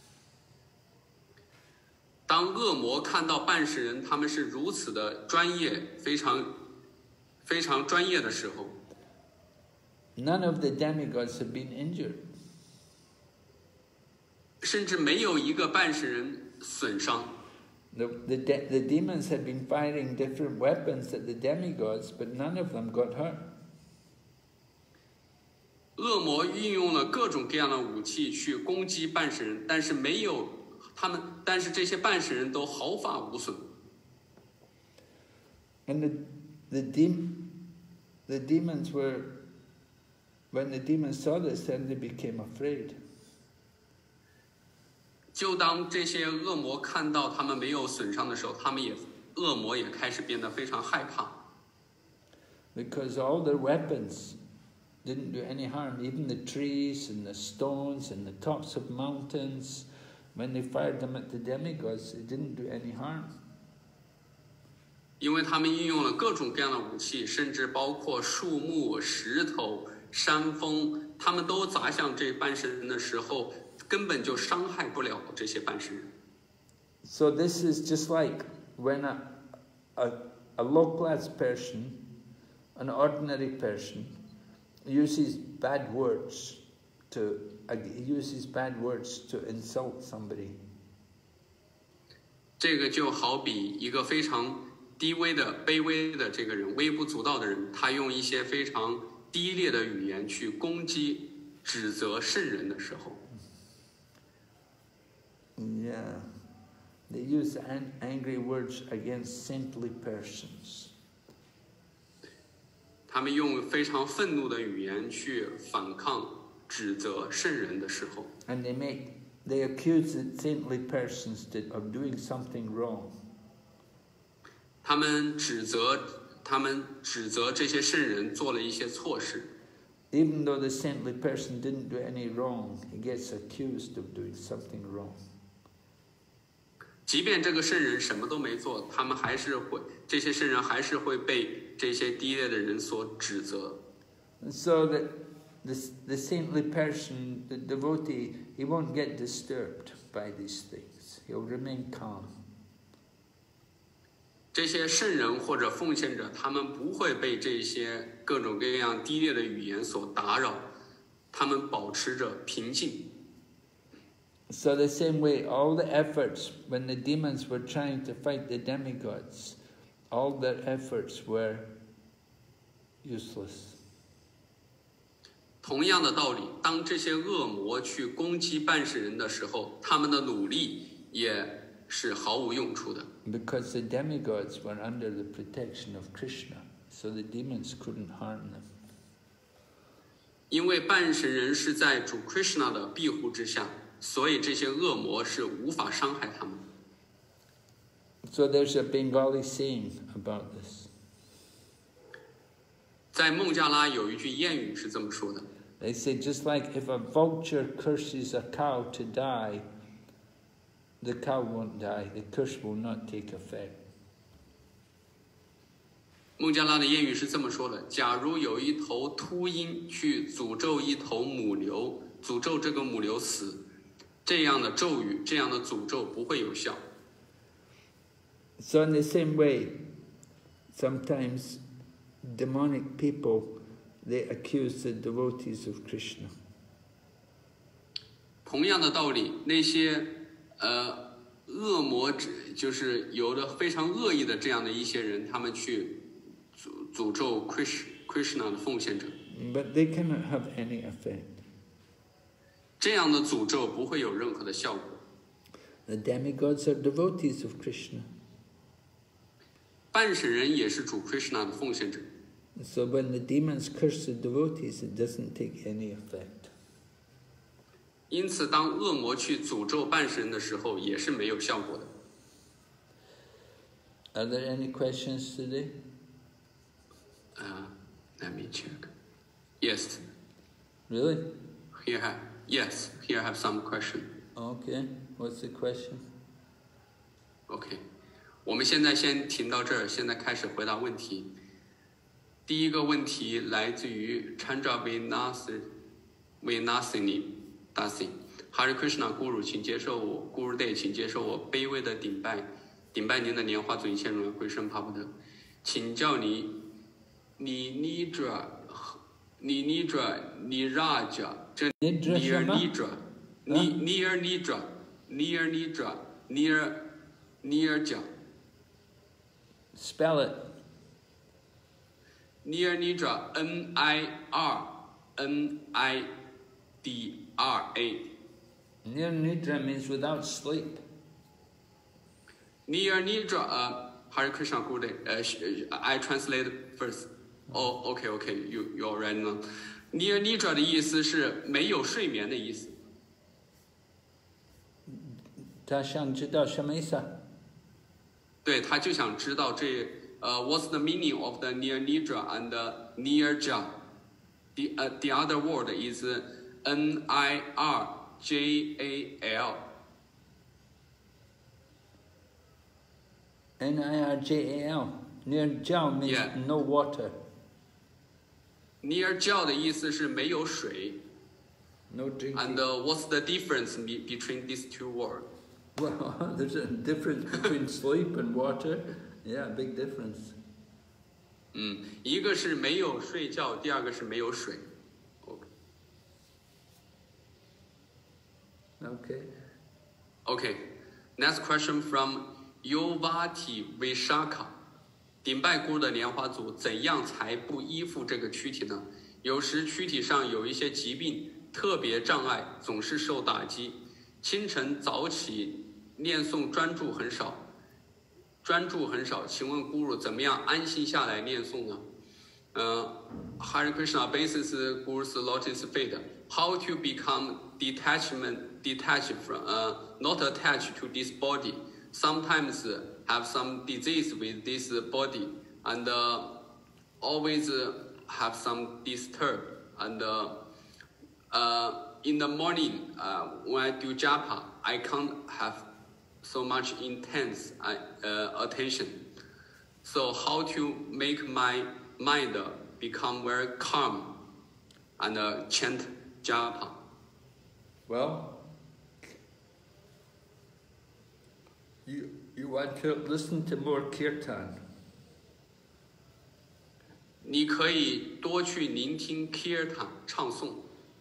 当恶魔看到半神人他们是如此的专业，非常非常专业的时候， none of the demigods have been injured. 甚至没有一个半神人损伤。 The, the, de the demons had been firing different weapons at the demigods, but none of them got hurt. 恶魔运用了各种各样的武器去攻击半神人，但是没有他们，但是这些半神人都毫发无损。 And the, the, de the demons were, when the demons saw this, then they became afraid. 就当这些恶魔看到他们没有损伤的时候，他们也恶魔也开始变得非常害怕。 Because all their weapons didn't do any harm. Even the trees and the stones and the tops of mountains, when they fired them at the demigods, it didn't do any harm. 因为他们运用了各种各样的武器，甚至包括树木、石头、山峰，他们都砸向这半神人的时候，根本就伤害不了这些半神人。 So this is just like when a, a, a low-class person, an ordinary person, uses bad words to uh, uses bad words to insult somebody. 这个就好比一个非常低微的、卑微的这个人，微不足道的人，他用一些非常低劣的语言去攻击、指责圣人的时候。 Yeah, they use an angry words against saintly persons. 他们用非常愤怒的语言去反抗、指责圣人的时候。 And they make, they accuse the saintly persons of doing something wrong. 他们指责，他们指责这些圣人做了一些错事。 Even though the saintly person didn't do any wrong, he gets accused of doing something wrong. 即便这个圣人什么都没做，他们还是会，这些圣人还是会被这些低劣的人所指责。 So that the, the saintly person, the devotee, he won't get disturbed by these things. He'll remain calm. 这些圣人或者奉献者，他们不会被这些各种各样低劣的语言所打扰，他们保持着平静。 So the same way, all the efforts, when the demons were trying to fight the demigods, all their efforts were useless. 同样的道理，当这些恶魔去攻击半神人的时候，他们的努力也是毫无用处的。 Because the demigods were under the protection of Krishna, so the demons couldn't harm them. 因为半神人是在主 Krishna 的庇护之下，所以这些恶魔是无法伤害他们。 So there's a Bengali saying about this. 在孟加拉有一句谚语是这么说的 They say, just like if a vulture curses a cow to die, the cow won't die, the curse will not take effect. 孟加拉的谚语是这么说的：假如有一头秃鹰去诅咒一头母牛，诅咒这个母牛死，这样的咒语，这样的诅咒不会有效。 So in the same way, sometimes demonic people, they accuse the devotees of Krishna. 同样的道理，那些呃恶魔就是有的非常恶意的这样的一些人，他们去诅诅咒 Krishna 的奉献者。 But they cannot have any effect. 这样的诅咒不会有任何的效果。 The demigods are devotees of Krishna. 半神人也是主 Krishna 的奉献者。 So when the demons curse the devotees, it doesn't take any effect. 因此，当恶魔去诅咒半神的时候，也是没有效果的。 Are there any questions today? Uh, let me check. Yes. Really? Here have yes. Here I have some question. Okay. What's the question? OK， 我们现在先停到这儿，现在开始回答问题。第一个问题来自于 Chandra Vinasini Dasi。Hare Krishna Guru， 请接受我 Guru Day， 请接受我卑微的顶拜，顶拜您的莲花尊一切荣耀归圣帕布特。请教你，你 Nidra， 你 Nidra， 你 Raja， 这 Near Nidra， Near Nidra，Near Nidra，Near Near 讲。 Spell it. Near Nidra, N I R N I D R A. Near Nidra means without sleep. Near Nidra, uh, Hare Krishna Guru Day. Uh, I translate first. 哦 ，OK OK，you you already know。Near Nidra 的意思是没有睡眠的意思。 他想知道什么意思？ 对，他就想知道这呃、uh, ，What's the meaning of the Near Nidra and the Near Jal？The uh, the other word is N I R J A L。 N I R J A L。Near Jal means yeah. no water. Near Jal 的意思是没有水。 No drinking. And uh, what's the difference between these two words? Well, there's a difference between sleep and water. Yeah, big difference. 嗯，一个是没有睡觉，第二个是没有水。OK. Okay. Okay. Next question from Yovati Vishaka. 顶拜姑的莲花组怎样才不依附这个躯体呢？有时躯体上有一些疾病，特别障碍，总是受打击。清晨早起念诵专注很少，专注很少。请问姑如怎么样安心下来念诵呢？呃 Hare Krishna basis Guru's lotus feet. How to become detachment, detached from, uh, not attached to this body. Sometimes have some disease with this body and uh, always have some disturb. And uh, uh, in the morning, uh, when I do japa, I can't have so much intense uh, uh, attention. So how to make my mind become very calm and uh, chant japa? Well, you you want to listen to more kirtan. 你可以多去聆听 kirtan 唱诵。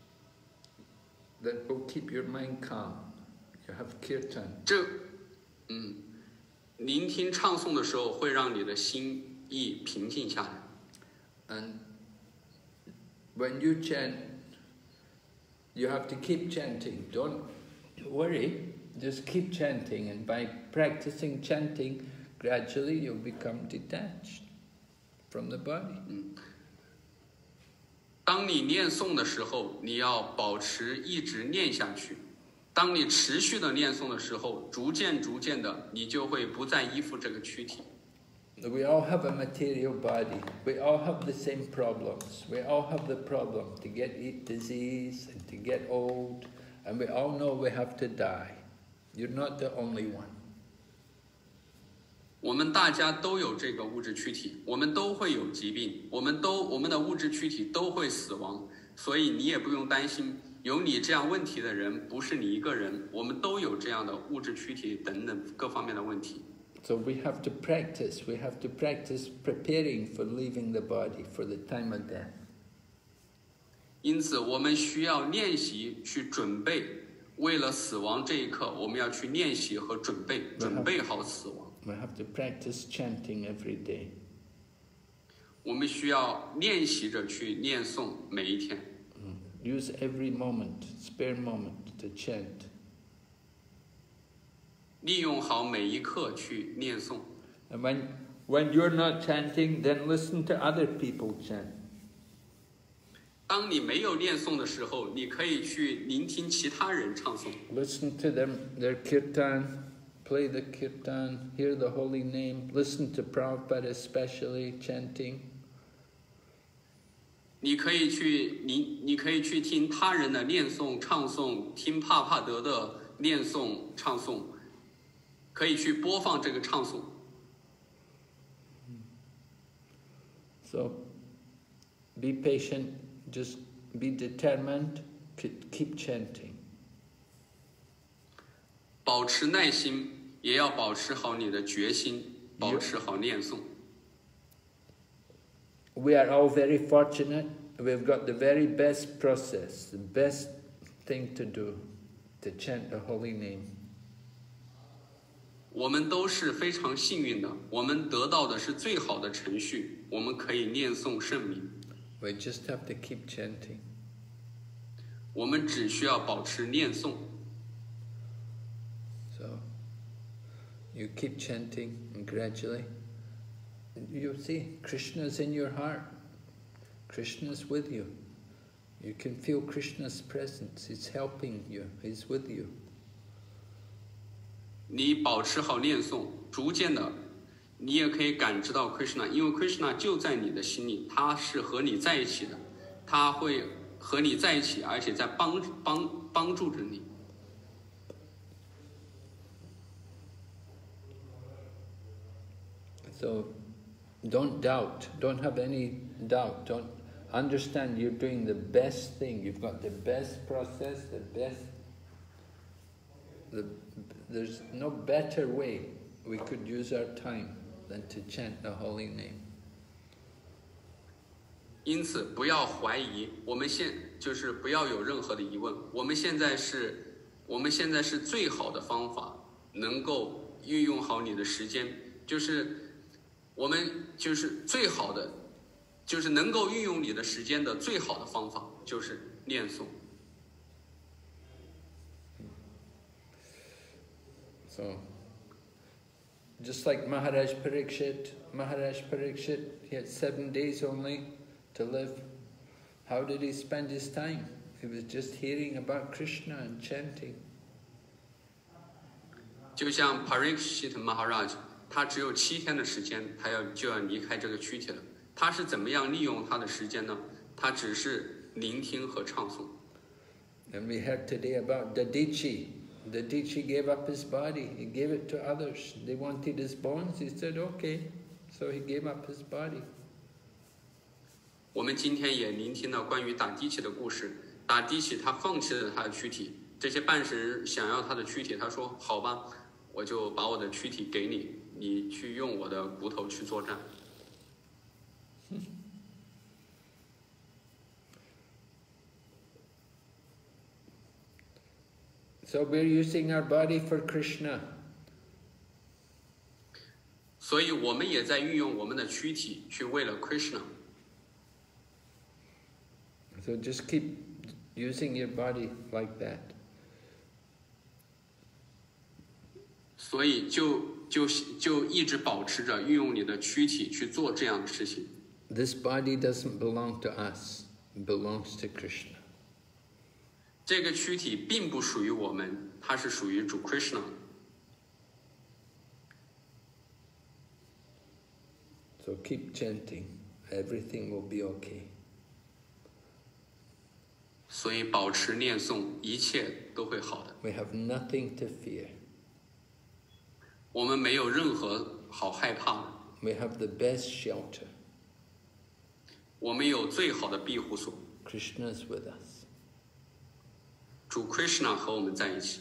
That will keep your mind calm. You have kirtan. 这，嗯，聆听唱诵的时候会让你的心意平静下来。 And when you chant, you have to keep chanting. Don't worry. Just keep chanting, and by practicing chanting, gradually you'll become detached from the body. 嗯，当你念诵的时候，你要保持一直念下去。当你持续的念诵的时候，逐渐逐渐的，你就会不再依附这个躯体。 We all have a material body. We all have the same problems. We all have the problem to get disease and to get old, and we all know we have to die. You're not the only one. 我们大家都有这个物质躯体，我们都会有疾病，我们都我们的物质躯体都会死亡，所以你也不用担心，有你这样问题的人不是你一个人，我们都有这样的物质躯体等等各方面的问题。 So we have to practice. We have to practice preparing for leaving the body for the time of death. 因此，我们需要练习去准备。为了死亡这一刻，我们要去练习和准备，准备好死亡。 We have to practice chanting every day. 我们需要练习着去念诵每一天。 Use every moment, spare moment to chant. 利用好每一刻去念诵。 And when when you're not chanting, then listen to other people chant. 当你没有念诵的时候，你可以去聆听其他人唱诵。 Listen to them, their kirtan, play the kirtan, hear the holy name, listen to Prabhupada especially chanting. 你可以去你你可以去听他人的念诵唱诵，听帕帕德的念诵唱诵，可以去播放这个唱诵。 So, be patient. Just be determined, keep chanting. 保持耐心，也要保持好你的决心，保持好念诵。 We are all very fortunate. We've got the very best process, the best thing to do, to chant the holy name. 我们都是非常幸运的，我们得到的是最好的程序，我们可以念诵圣名。 We just have to keep chanting. 我们只需要保持念诵。 So, you keep chanting and gradually you'll see Krishna's in your heart. Krishna's with you. You can feel Krishna's presence. He's helping you. He's with you. 你保持好念诵，逐渐的，你也可以感知到 Krishna， 因为 Krishna 就在你的心里，他是和你在一起的，他会和你在一起，而且在帮帮帮助着你。 So, don't doubt. Don't have any doubt. Don't understand you're doing the best thing. You've got the best process, the best. The, there's no better way we could use our time than to chant the holy name. 因此，不要怀疑，我们现就是不要有任何的疑问。我们现在是，我们现在是最好的方法，能够运用好你的时间，就是我们就是最好的，就是能够运用你的时间的最好的方法，就是念诵。 So, just like Maharaj Parikshit, Maharaj Parikshit, he had seven days only to live. How did he spend his time? He was just hearing about Krishna and chanting. 就像 Parikshit Maharaj， 他只有七天的时间，他要就要离开这个躯体了。他是怎么样利用他的时间呢？他只是聆听和唱诵。 And we heard today about Dadichi. Dadichi gave up his body. He gave it to others. They wanted his bones. He said, okay. So he gave up his body. 我们今天也聆听到关于打滴起的故事。打滴起他放弃了他的躯体，这些半神人想要他的躯体，他说好吧，我就把我的躯体给你，你去用我的骨头去作战。 So we're using our body for Krishna. 所以我们也在运用我们的躯体去为了 Krishna。 So just keep using your body like that. 所以就就就一直保持着运用你的躯体去做这样的事情。 This body doesn't belong to us. It belongs to Krishna. 这个躯体并不属于我们，它是属于主 Krishna。 So keep chanting. Everything will be okay. 所以保持念诵，一切都会好的。 We have nothing to fear. 我们没有任何好害怕的。 We have the best shelter. 我们有最好的庇护所。 Krishna is with us. 主 Krishna 和我们在一起。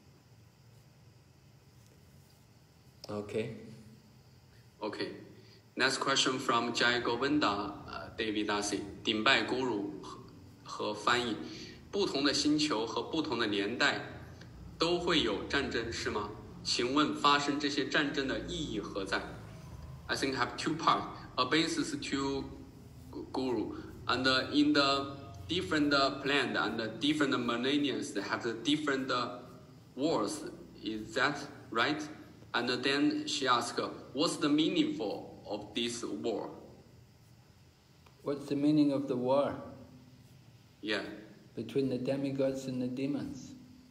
Okay. Okay. Next question from Jai Govinda, uh, David Dasi. 顶拜 Guru 和翻译。不同的星球和不同的年代都会有战争，是吗？请问发生这些战争的意义何在 ？I think have two parts. Obeisance to Guru, and uh, in the different planet and different millenniums, they have the different wars. Is that right? And then she asked, what's the meaning for of this war? What's the meaning of the war? Yeah. Between the demigods and the demons?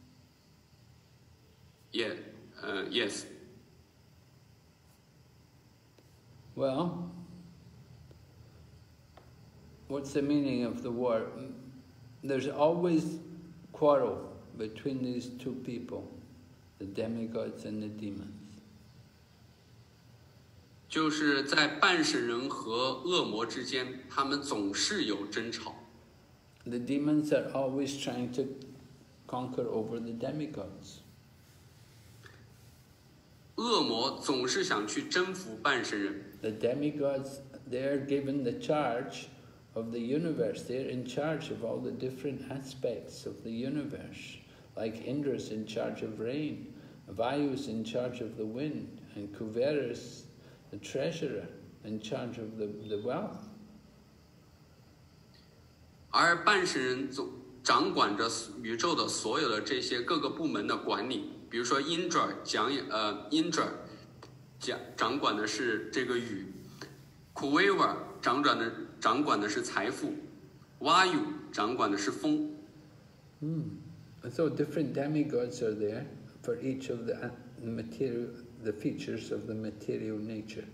Yeah. Uh, yes. Well, what's the meaning of the war? There's always quarrel between these two people, the demigods and the demons. 就是在半神人和恶魔之间，他们总是有争吵。 The demons are always trying to conquer over the demigods. 恶魔总是想去征服半神人。 The demigods, they're given the charge of the universe. They're in charge of all the different aspects of the universe. Like Indra's in charge of rain, Vayu's in charge of the wind, and Kuvera's the treasurer in charge of the, the wealth. 而半神人总掌管着宇宙的所有的这些各个部门的管理，比如说 Indra 讲呃 Indra 讲掌管的是这个雨 ，Kuvera 掌管的掌管的是财富， Vayu 掌管的是风。 Hmm. So different demigods are there for each of the material, the features of the material nature.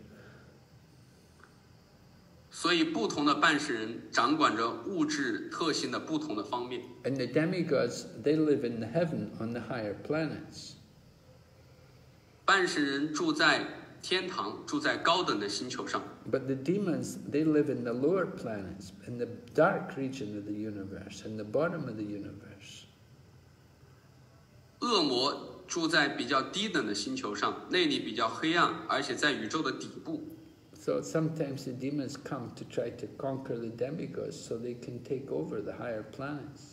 所以不同的办事人掌管着物质特性的不同的方面。 And the demigods, they live in the heaven on the higher planets. 办事人住在天堂，住在高等的星球上。 But the demons, they live in the lower planets, in the dark region of the universe, in the bottom of the universe. 恶魔住在比较低等的星球上，那里比较黑暗，而且在宇宙的底部。 So sometimes the demons come to try to conquer the demigods so they can take over the higher planets.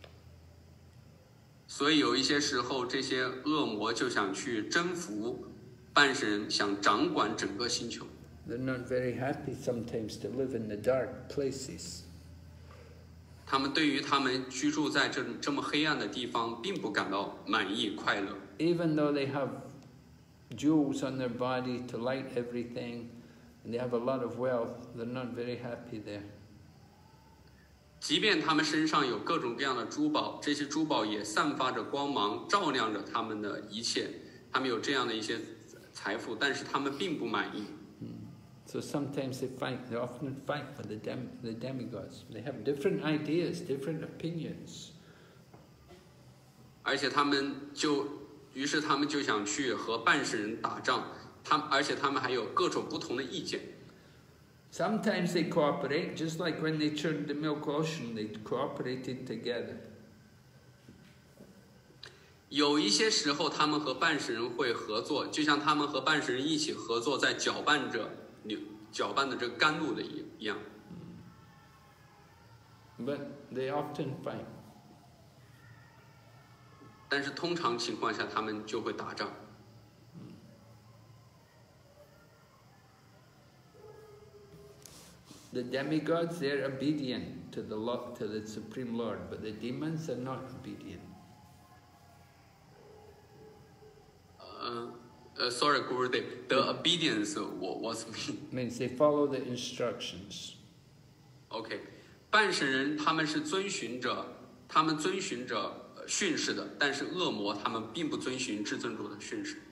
所以有一些时候，这些恶魔就想去征服办事人，想掌管整个星球。 They're not very happy sometimes to live in the dark places. 他们对于他们居住在这这么黑暗的地方，并不感到满意快乐。 Even though they have jewels on their body to light everything, and they have a lot of wealth, they're not very happy there. 即便他们身上有各种各样的珠宝，这些珠宝也散发着光芒，照亮着他们的一切。他们有这样的一些财富，但是他们并不满意。 So sometimes they fight, they often fight for the, dem the demigods. They have different ideas, different opinions. 而且他们就，于是他们就想去和办事人打仗。他们，而且他们还有各种不同的意见。 Sometimes they cooperate, just like when they churned the milk ocean, they cooperated together. 有一些时候，他们和办事人会合作，就像他们和办事人一起合作，在搅拌着搅拌的这个甘露的一一样。 But they often fight. 但是通常情况下，他们就会打仗。 The demigods, they're obedient to the Lord, to the Supreme Lord, but the demons are not obedient. 呃呃 ，sorry, Gurudev, the obedience was mean. Means they follow the instructions. OK, 办事人他们是遵循着，他们遵循着训示的，但是恶魔他们并不遵循至尊主的训示。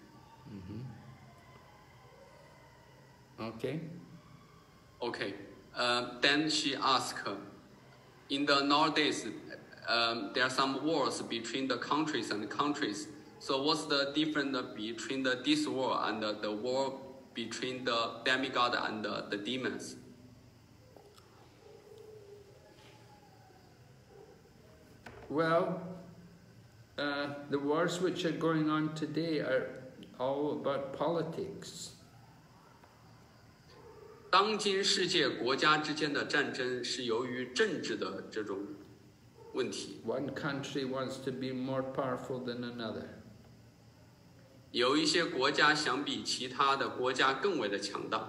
Okay. OK, uh, then she asked, in the nowadays, um, there are some wars between the countries and countries. So what's the difference between the, this war and the, the war between the demigod and the, the demons? Well, uh, the wars which are going on today are all about politics. 当今世界国家之间的战争是由于政治的这种问题。 One country wants to be more powerful than another. 有一些国家想比其他的国家更为的强大。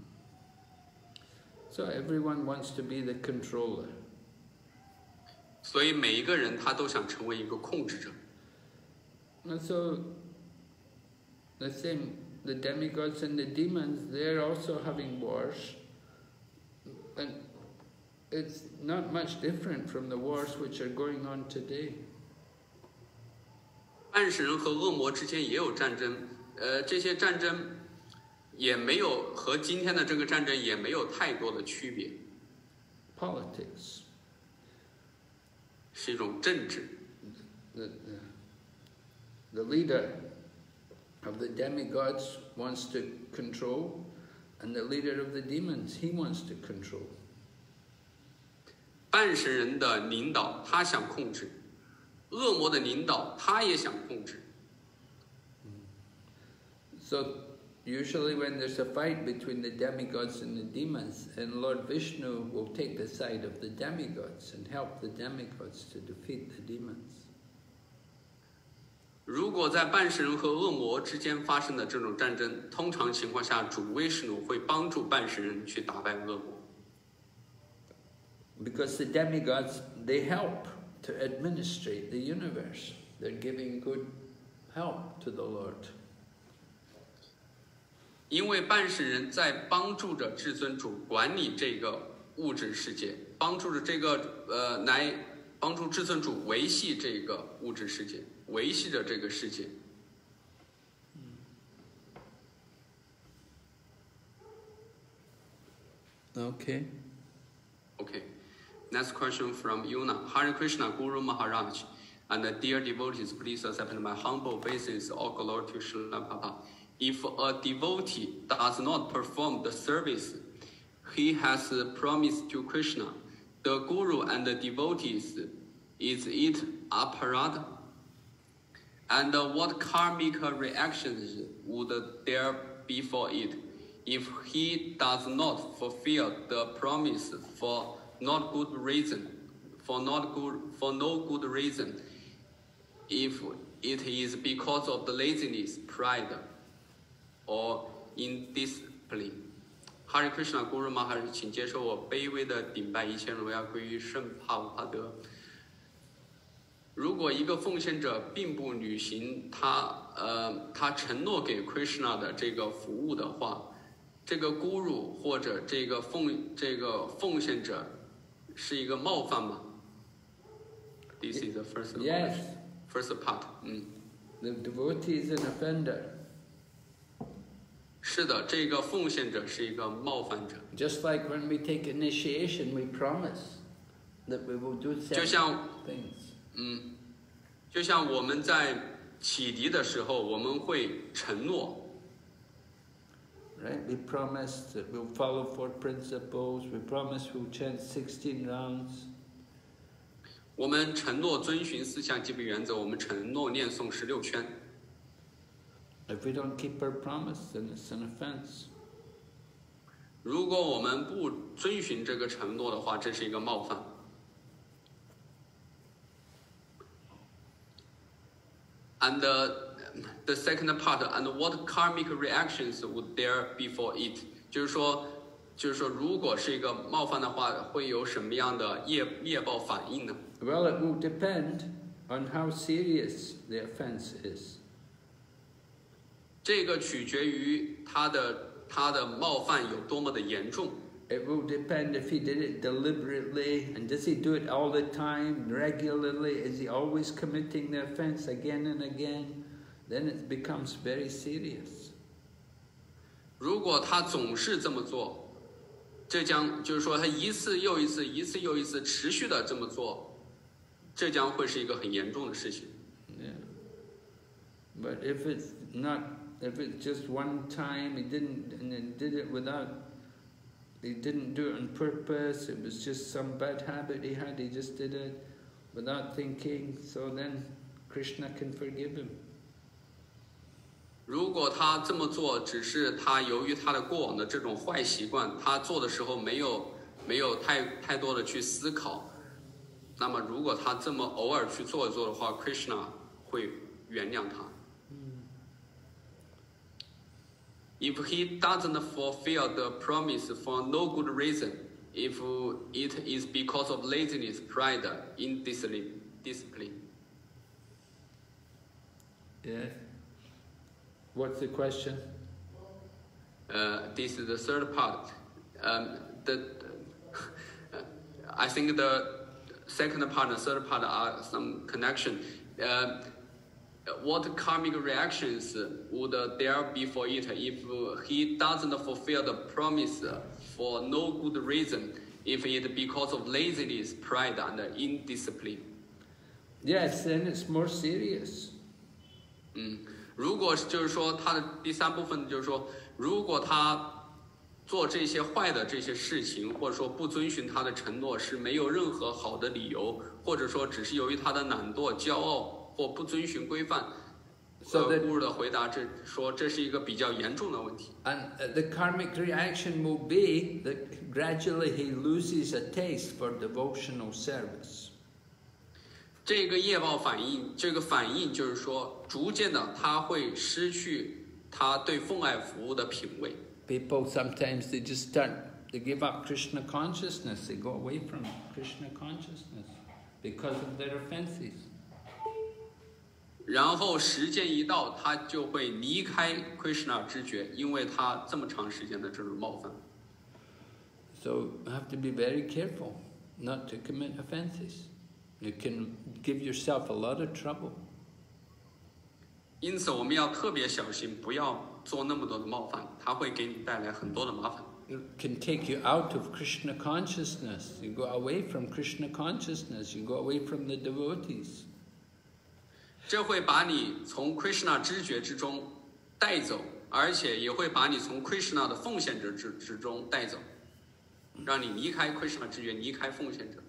So everyone wants to be the controller. 所以每一个人他都想成为一个控制者。 And so the same, the demigods and the demons, they're also having wars. And it's not much different from the wars which are going on today. 办事人和恶魔之间也有战争，呃，这些战争也没有和今天的这个战争也没有太多的区别。 Politics. 是一种政治。 The, the, the leader of the demigods wants to control, and the leader of the demons, he wants to control. 办事人的领导他想控制，恶魔的领导他也想控制。 So usually when there's a fight between the demigods and the demons, and Lord Vishnu will take the side of the demigods and help the demigods to defeat the demons. 如果在办事人和恶魔之间发生的这种战争，通常情况下，主威士努会帮助办事人去打败恶魔。 Because the demigods, they help to administrate the universe. They're giving good help to the Lord. 因为办事人在帮助着至尊主管理这个物质世界，帮助着这个呃来帮助至尊主维系这个物质世界，维系着这个世界。 Okay. Okay. Next question from Yuna. Hare Krishna, Guru Maharaj, and the dear devotees, please accept my humble obeisance, all glory to Srila Prabhupada. If a devotee does not perform the service he has promised to Krishna, the Guru and the devotees, is it aparadha? And what karmic reactions would there be for it if he does not fulfill the promise for not good reason, for not good, for no good reason, if it is because of the laziness, pride, or indiscipline? Hare Krishna, Guru Maharaj, 请接受我卑微的顶拜，一切荣耀归于圣帕无帕德。如果一个奉献者并不履行他呃他承诺给 Krishna 的这个服务的话，这个 Guru 或者这个奉这个奉献者是一个冒犯吗 ？This is the first yes. first part. 嗯 The devotee is an offender. 是的，这个奉献者是一个冒犯者。 Just like when we take initiation, we promise that we will do certain 就像 things. 嗯，就像我们在启迪的时候，我们会承诺。 Right? We promise that we'll follow four principles. We promise we'll chant sixteen rounds. 我们承诺遵循四项基本原则，我们承诺念诵十六圈。 If we don't keep our promise, then it's an offense. 如果我们不遵循这个承诺的话，这是一个冒犯。And the, the second part, and what karmic reactions would there be for it? 就是说，就是说，如果是一个冒犯的话，会有什么样的业业报反应呢？ Well, it will depend on how serious the offense is. 这个取决于他的他的冒犯有多么的严重。 It will depend if he did it deliberately, and does he do it all the time, regularly? Is he always committing the offense again and again? Then it becomes very serious. 如果他总是这么做，这将就是说他一次又一次、一次又一次持续的这么做，这将会是一个很严重的事情。 Yeah. But if it's not, if it's just one time, he didn't, and then did it without, he didn't do it on purpose, it was just some bad habit he had, he just did it without thinking, so then Krishna can forgive him. 如果他这么做，只是他由于他的过往的这种坏习惯，他做的时候没有没有太太多的去思考，那么如果他这么偶尔去做一做的话 ，Krishna 会原谅他。If he doesn't fulfill the promise for no good reason, if it is because of laziness, pride, indiscipline. Yeah. What's the question? Uh, this is the third part. Um, the, I think the second part and third part are some connection. Uh, what karmic reactions would there be for it if he doesn't fulfill the promise for no good reason, if it because of laziness, pride, and indiscipline? Yes, then it's more serious. 嗯。如果就是说他的第三部分就是说，如果他做这些坏的这些事情，或者说不遵循他的承诺，是没有任何好的理由，或者说只是由于他的懒惰、骄傲或不遵循规范。 So the Guru的回答这说这是一个比较严重的问题。 And the karmic reaction will be that gradually he loses a taste for devotional service. 这个业报反应，这个反应就是说，逐渐的他会失去他对奉爱服务的品味。 People sometimes they just start, they give up Krishna consciousness, they go away from Krishna consciousness because of their offenses. 然后时间一到，他就会离开 Krishna 知觉，因为他这么长时间的这种冒犯。 So you have to be very careful not to commit offenses. You can give yourself a lot of trouble. 因此，我们要特别小心，不要做那么多的冒犯，它会给你带来很多的麻烦。 It can take you out of Krishna consciousness. You go away from Krishna consciousness. You go away from the devotees. 这会把你从 Krishna 知觉之中带走，而且也会把你从 Krishna 的奉献者之之中带走，让你离开 Krishna 知觉，离开奉献者。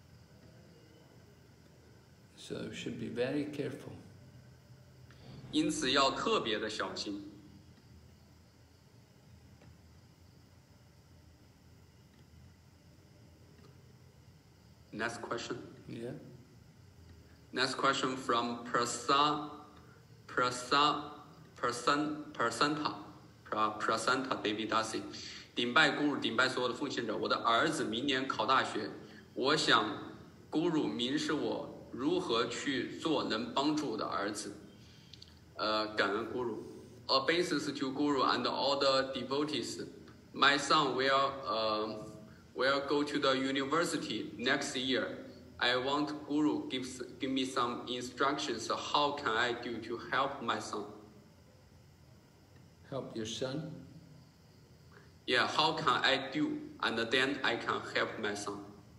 So you should be very careful. 因此要特别的小心。Next question. Yeah. Next question from Prasa, Prasa, Prasan, Prasanta, Pra, Prasanta Devidasi. 顶拜 Guru， 顶拜所有的奉献者。我的儿子明年考大学，我想 Guru 明示我如何去做能帮助我的儿子。呃，感恩 Guru。Obeisance to Guru and all the devotees. My son will, uh, will go to the university next year. I want Guru gives give me some instructions. How can I do to help my son? Help your son? Yeah, how can I do? And then I can help my son.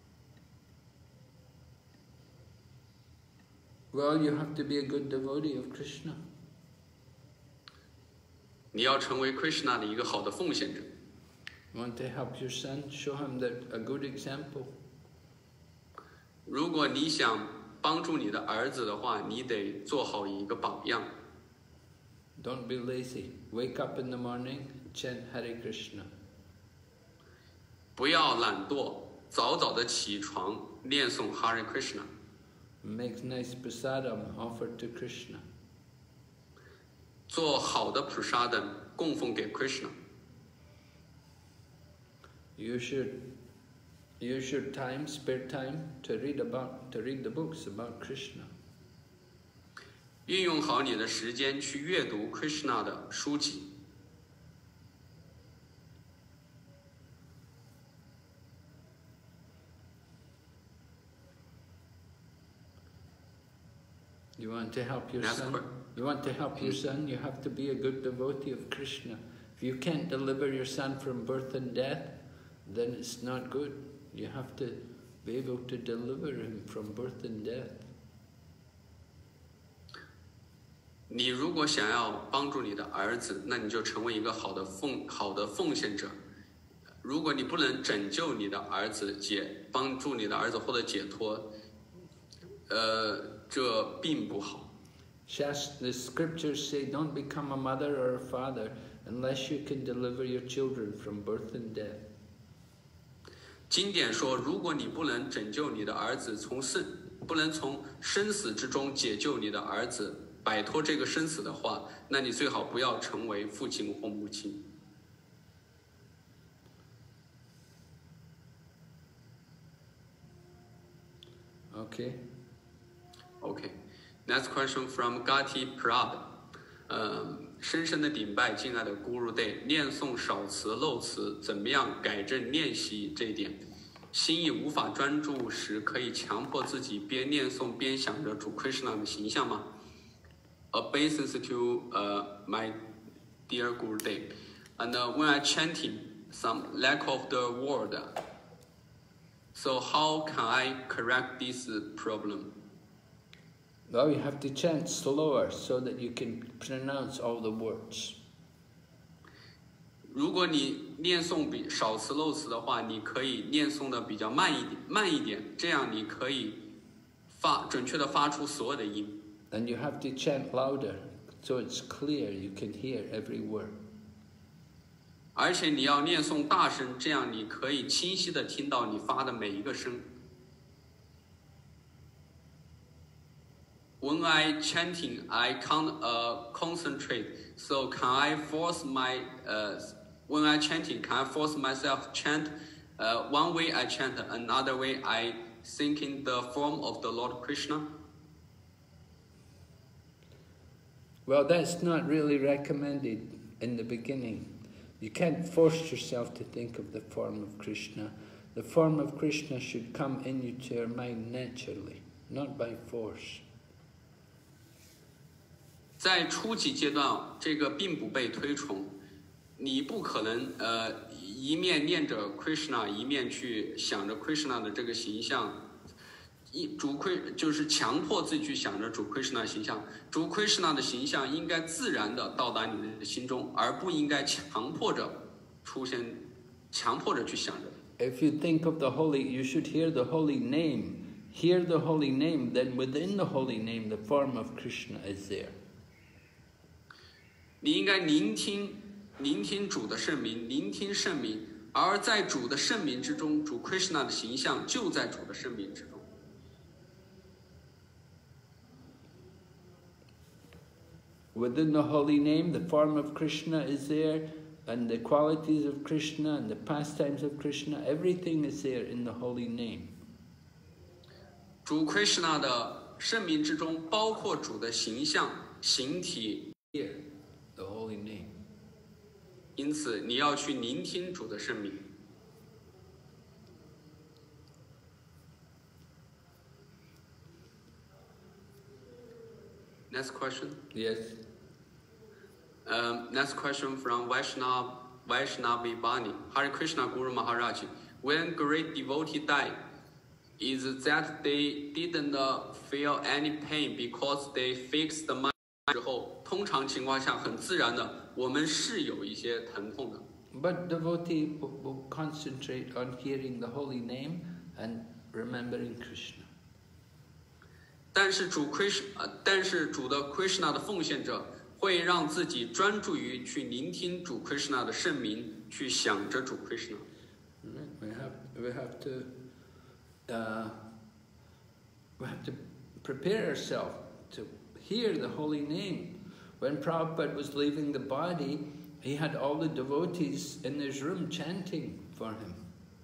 Well, you have to be a good devotee of Krishna. 你要成为 Krishna 的一个好的奉献者。 You want to help your son? Show him the, a good example. 如果你想帮助你的儿子的话，你得做好一个榜样。 Don't be lazy. Wake up in the morning, chant Hare Krishna. 不要懒惰，早早的起床念诵 Hare Krishna。 Make nice prasadam offered to Krishna. 做好的 prasadam 供奉给 Krishna。 Use your, use your time, spare time to read about, to read the books about Krishna. 运用好你的时间去阅读 Krishna 的书籍。 You want to help your That's son? correct. You want to help your son? You have to be a good devotee of Krishna. If you can't deliver your son from birth and death, then it's not good. You have to be able to deliver him from birth and death. 你如果想要帮助你的儿子，那你就成为一个好的奉好的奉献者。如果你不能拯救你的儿子解，帮助你的儿子获得解脱，呃，这并不好。 Shast, the scriptures say, don't become a mother or a father unless you can deliver your children from birth and death. 经典说，如果你不能拯救你的儿子从生，不能从生死之中解救你的儿子，摆脱这个生死的话，那你最好不要成为父亲或母亲。 Okay. Okay. Next question from Gati Prab. 呃，深深的顶拜敬爱的 Guru Day， 念诵少词漏词，怎么样改正练习这一点？心意无法专注时，可以强迫自己边念诵边想着主 Krishna 的形象吗？ Obeisance to uh, my dear Guru Day. And uh, when I chanting, some lack of the word. So how can I correct this problem? Well, you have to chant slower so that you can pronounce all the words. 如果你念诵比少词漏词的话，你可以念诵的比较慢一点，慢一点，这样你可以发准确的发出所有的音。 And you have to chant louder so it's clear, you can hear every word. 而且你要念诵大声，这样你可以清晰的听到你发的每一个声。When I chanting, I can't uh, concentrate. So can I force my uh, when I chanting, can I force myself chant? Uh, one way I chant, another way I think in the form of the Lord Krishna. Well, that's not really recommended in the beginning. You can't force yourself to think of the form of Krishna. The form of Krishna should come into your mind naturally, not by force. 在初级阶段，这个并不被推崇，你不可能呃一面念着 Krishna， 一面去想着 Krishna 的这个形象，一主 Krishna 就是强迫自己去想着主 Krishna 形象，主 Krishna 的形象应该自然的到达你的心中，而不应该强迫着出现，强迫着去想着。 If you think of the holy, you should hear the holy name. Hear the holy name, then within the holy name, the form of Krishna is there. 你应该聆听，聆听主的圣名，聆听圣名，而在主的圣名之中，主 Krishna 的形象就在主的圣名之中。 Within the holy name, the form of Krishna is there, and the qualities of Krishna and the pastimes of Krishna, everything is there in the holy name. 主 Krishna 的圣名之中，包括主的形象、形体。 Here, the holy name. 因此，你要去聆听主的圣名。Next question. Yes. Um, next question from Vaishnav Vaishnavi Bani. Hare Krishna Guru Maharaj. When great devotee died, is that they didn't feel any pain because they fixed the mind 之后，通常情况下很自然的，我们是有一些疼痛的。 But devotee will, will concentrate on hearing the holy name and remembering Krishna. 但是主 Krishna， 但是主的 Krishna 的奉献者会让自己专注于去聆听主 Krishna 的圣名，去想着主 Krishna。 We have we have to uh, we have to prepare ourselves to hear the holy name. When Prabhupada was leaving the body, he had all the devotees in his room chanting for him.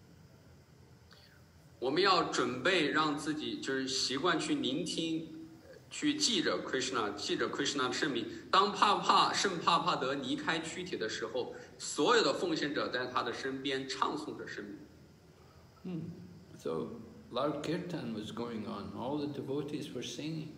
我们要准备让自己就是习惯去聆听，去记着 Krishna， 记着 Krishna 的圣名。当帕帕圣帕帕德离开躯体的时候，所有的奉献者在他的身边唱诵着圣名。 Hmm. So loud kirtan was going on. All the devotees were singing.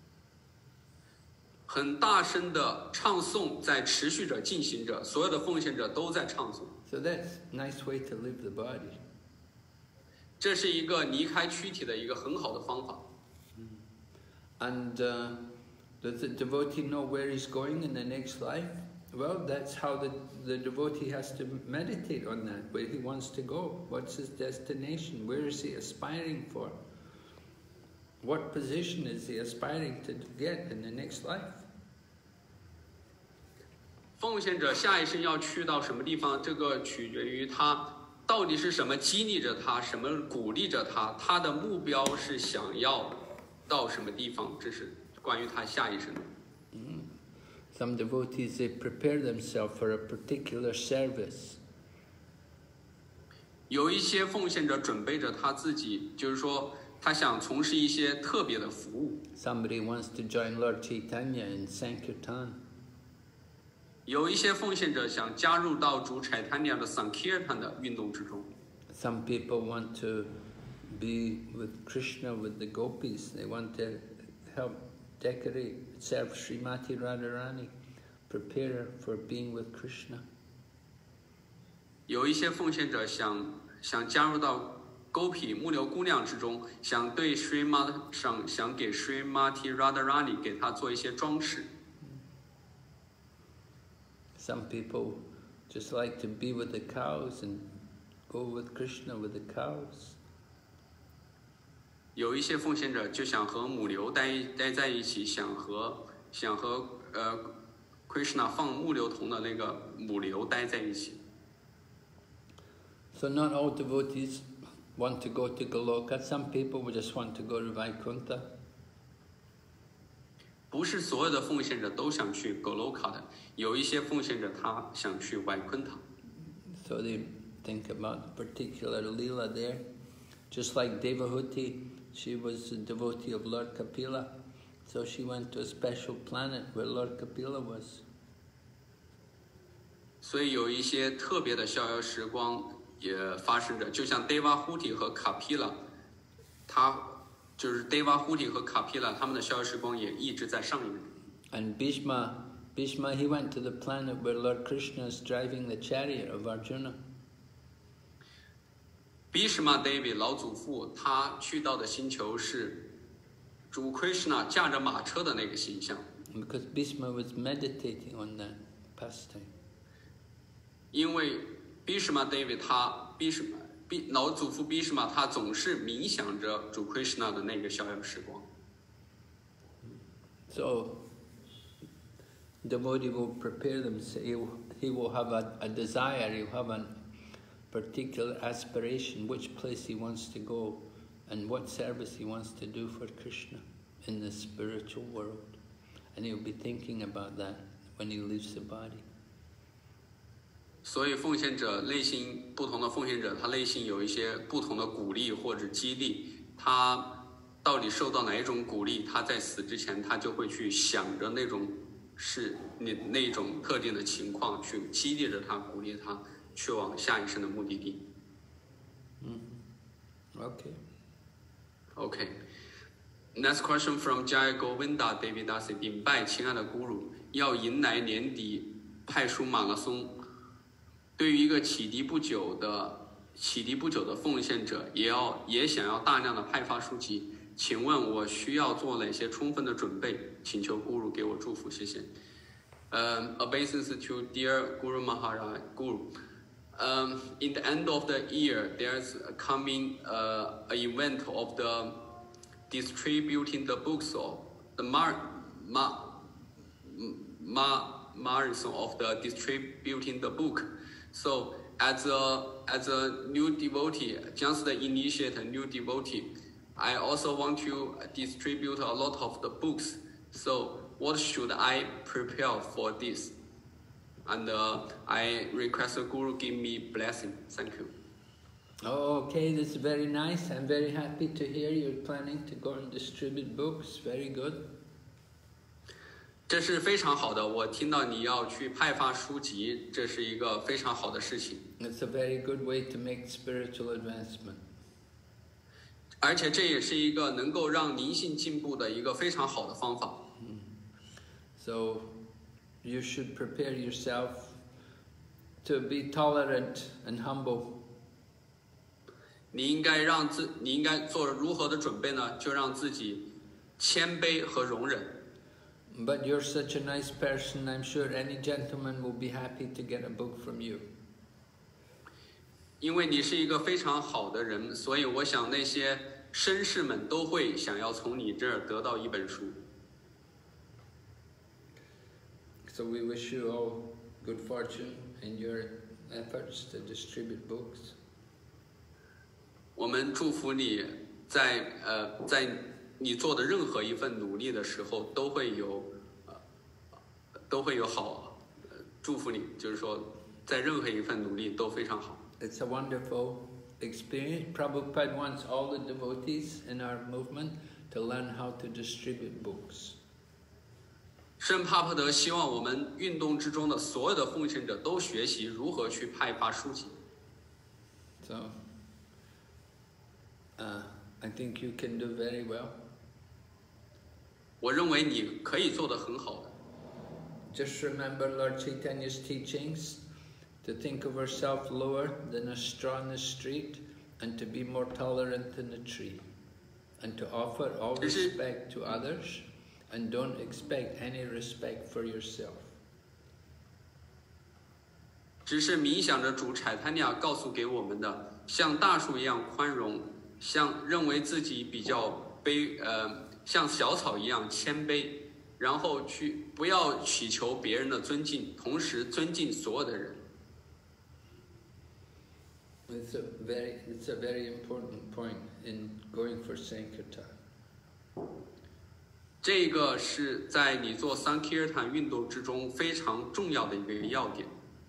很大声的唱诵在持续着进行着，所有的奉献者都在唱诵。 So that's a nice way to leave the body. 这是一个离开躯体的一个很好的方法。 And uh, does the devotee know where he's going in the next life? Well, that's how the, the devotee has to meditate on that, where he wants to go. What's his destination? Where is he aspiring for? What position is he aspiring to get in the next life? 奉献者下一生要去到什么地方，这个取决于他到底是什么激励着他，什么鼓励着他，他的目标是想要到什么地方，这是关于他下一生的。 Mm. Some devotees, they prepare themselves for a particular service. 有一些奉献者准备着他自己，就是说他想从事一些特别的服务。 Somebody wants to join Lord Chaitanya in Sankirtan. 有一些奉献者想加入到主 Chaitanya 的 Sankirtan 的运动之中。 Some people want to be with Krishna, with the gopis. They want to help decorate, serve Srimati Radharani, prepare for being with Krishna. 有一些奉献者想想加入到 Gopi 木牛姑娘之中，想对 Srimati 想想给 Srimati Radharani 给她做一些装饰。 Some people just like to be with the cows and go with Krishna with the cows. 有一些奉献者就想和母牛待待在一起，想和想和呃 Krishna 放木牛童的那个母牛待在一起。 So not all devotees want to go to Goloka. Some people would just want to go to Vaikuntha. 不是所有的奉献者都想去 Goloka 的，有一些奉献者他想去 Vaikuntha。 So they think about particular lila there. Just like Devahuti, she was a devotee of Lord Kapila. So she went to a special planet where Lord Kapila was. 所以有一些特别的逍遥时光也发生着，就像 Devahuti 和 Kapila， 他就是 Devahuti 和 Kapila 他们的逍遥时光也一直在上演。 And Bhishma, Bhishma, he went to the planet where Lord Krishna is driving the chariot of Arjuna. Bhishma Devi 老祖父他去到的星球是主 Krishna 驾着马车的那个形象。 Because Bhishma was meditating on that pastime. 因为 Bhishma Devi 他 Bhishma 老祖父 Bhishma 他总是冥想着主 Krishna 的那个逍遥时光。 So, devotee will prepare them. He will, he will have a, a desire. He will have a particular aspiration, which place he wants to go, and what service he wants to do for Krishna in the spiritual world, and he will be thinking about that when he leaves the body. 所以奉献者内心不同的奉献者，他内心有一些不同的鼓励或者激励，他到底受到哪一种鼓励，他在死之前他就会去想着那种是那那种特定的情况，去激励着他，鼓励他去往下一生的目的地。 嗯 ，OK。 OK。Next question from Jai Govinda Devidasi， 禀拜亲爱的 Guru， 要迎来年底派书马拉松。对于一个启迪不久的启迪不久的奉献者，也要也想要大量的派发书籍，请问我需要做哪些充分的准备？请求 Guru 给我祝福，谢谢。Um, obeisance to dear Guru Maharaj, Guru. Um, in the end of the year, there's coming uh, an event of the distributing the books of the mar, ma, ma, marathon of the distributing the book. So as a as a new devotee, just initiate a new devotee, I also want to distribute a lot of the books. So what should I prepare for this? And uh, I request the Guru give me blessing. Thank you. Oh, okay, that's very nice. I'm very happy to hear you're planning to go and distribute books. Very good. 这是非常好的，我听到你要去派发书籍，这是一个非常好的事情。 It's a very good way to make spiritual advancement. 而且这也是一个能够让灵性进步的一个非常好的方法。 So, you should prepare yourself to be tolerant and humble. 你应该让自，你应该做如何的准备呢？就让自己谦卑和容忍。 But you're such a nice person, I'm sure any gentleman will be happy to get a book from you. 因为你是一个非常好的人，所以我想那些绅士们都会想要从你这儿得到一本书。 So we wish you all good fortune in your efforts to distribute books. 我们祝福你在呃在你做的任何一份努力的时候，都会有呃都会有好，呃祝福你，就是说在任何一份努力都非常好。 It's a wonderful experience. Prabhupada wants all the devotees in our movement to learn how to distribute books. 圣帕帕德希望我们运动之中的所有的奉献者都学习如何去派发书籍。 So, uh, I think you can do very well. 我认为你可以做得很好的。 Just remember Lord Chaitanya's teachings, to think of ourselves lower than a straw in the street, and to be more tolerant than a tree, and to offer all respect to others, and don't expect any respect for yourself. 只是冥想着主柴坦尼亚告诉给我们的，像大树一样宽容，像认为自己比较卑呃，像小草一样谦卑，然后去不要祈求别人的尊敬，同时尊敬所有的人。 It's a very, it's a very important point in going for Sankirtan. 这个是在你做三 Kirtan 运动之中非常重要的一个要点。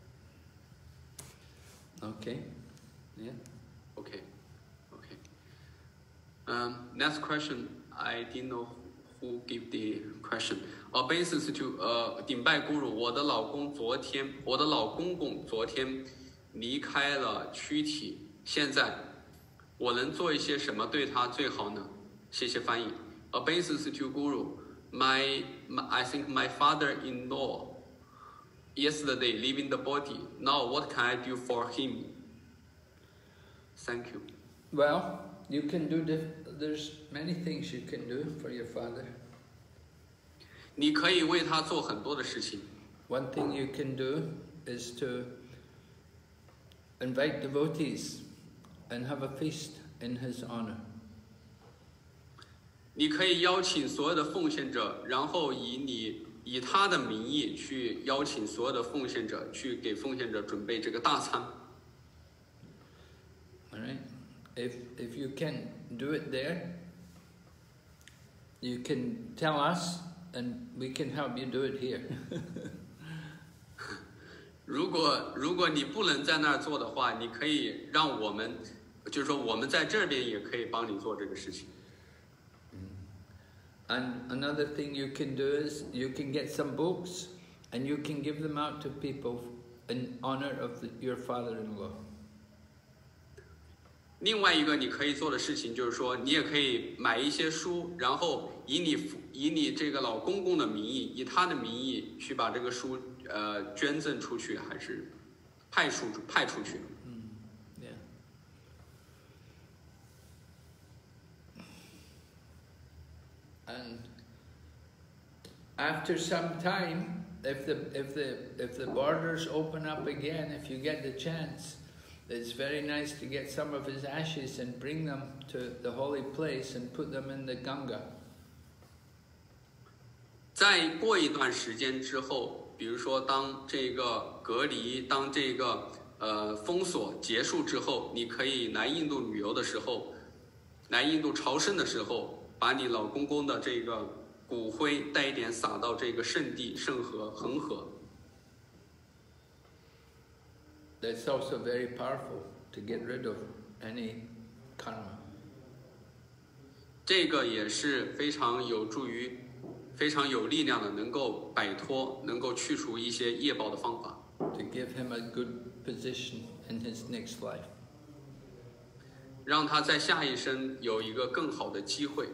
Okay. Yeah. Okay. Okay. Um, next question. I didn't know who who give the question. Obeisance to 呃顶拜 Guru， 我的老公昨天，我的老公公昨天离开了躯体，现在我能做一些什么对他最好呢？谢谢翻译。Obeisance to Guru, my, my I think my father-in-law yesterday leaving the body. Now what can I do for him? Thank you. Well, you can do the, there's many things you can do for your father. 你可以为他做很多的事情。 One thing you can do is to invite devotees and have a feast in his honor. 你可以邀请所有的奉献者，然后以你以他的名义去邀请所有的奉献者，去给奉献者准备这个大餐。 All right. If if you can do it there, you can tell us, and we can help you do it here. 如果如果你不能在那儿做的话，你可以让我们，就是说我们在这边也可以帮你做这个事情。 And another thing you can do is you can get some books and you can give them out to people in honor of the, your father-in-law. 另外一个你可以做的事情就是说，你也可以买一些书，然后以你以你这个老公公的名义，以他的名义去把这个书呃捐赠出去，还是派出派出去。 嗯 yeah. And after some time, if the if the if the borders open up again, if you get the chance, it's very nice to get some of his ashes and bring them to the holy place and put them in the Ganga. 再过一段时间之后，比如说当这个隔离，当这个呃封锁结束之后，你可以来印度旅游的时候，来印度朝圣的时候，把你老公公的这个骨灰带一点撒到这个圣地圣河恒河。 That's also very powerful to get rid of any karma. 这个也是非常有助于、非常有力量的，能够摆脱、能够去除一些业报的方法。 To give him a good position in his next life. 让他在下一生有一个更好的机会。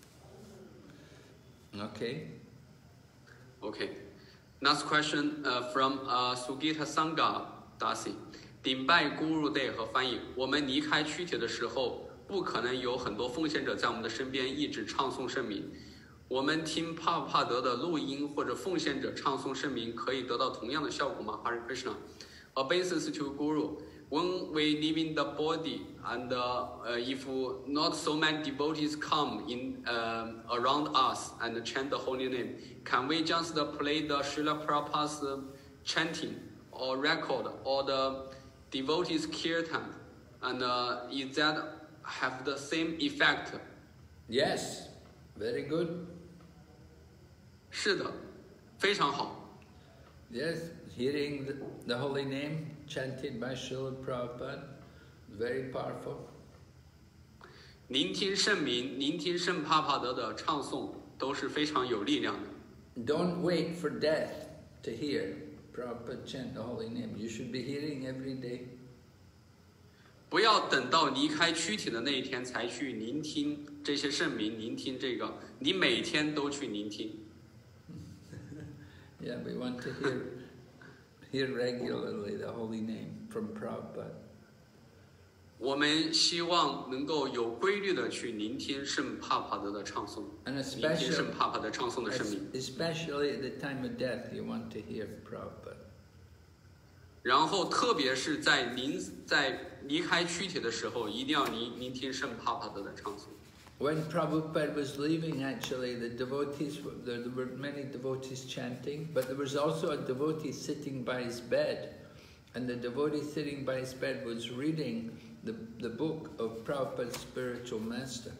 Okay. Okay. Next question uh, from uh, Sugita Sangha Dasi. 顶拜 Guru Day 和翻译。我们离开躯体的时候，不可能有很多奉献者在我们的身边一直唱诵圣名。我们听帕帕德的录音或者奉献者唱诵圣名，可以得到同样的效果吗 ？Hare Krishna. Obeisance to Guru. When we leave in the body, and uh, uh, if not so many devotees come in uh, around us and chant the holy name, can we just play the Srila Prabhupada's uh, chanting or record or the devotees kirtan, and uh, is that have the same effect? Yes, very good. 是的，非常好。 Yes, hearing the, the holy name chanted by Srila Prabhupada, very powerful. 聆听圣名，聆听圣帕帕德的唱诵，都是非常有力量的。 Don't wait for death to hear Prabhupada chant the holy name. You should be hearing every day. 不要等到离开躯体的那一天才去聆听这些圣名，聆听这个，你每天都去聆听。 Yeah, we want to hear hear regularly the holy name from Prabhupada. 我们希望能够有规律的去聆听圣帕帕德的唱诵， And 聆 especially, 听圣帕帕德唱诵的圣名。 especially at the time of death, you want to hear Prabhupada. 然后，特别是在临在离开躯体的时候，一定要聆聆听圣帕帕德的唱诵。 When Prabhupada was leaving, actually, the devotees, there, there were many devotees chanting, but there was also a devotee sitting by his bed. And the devotee sitting by his bed was reading the, the book of Prabhupada's spiritual master.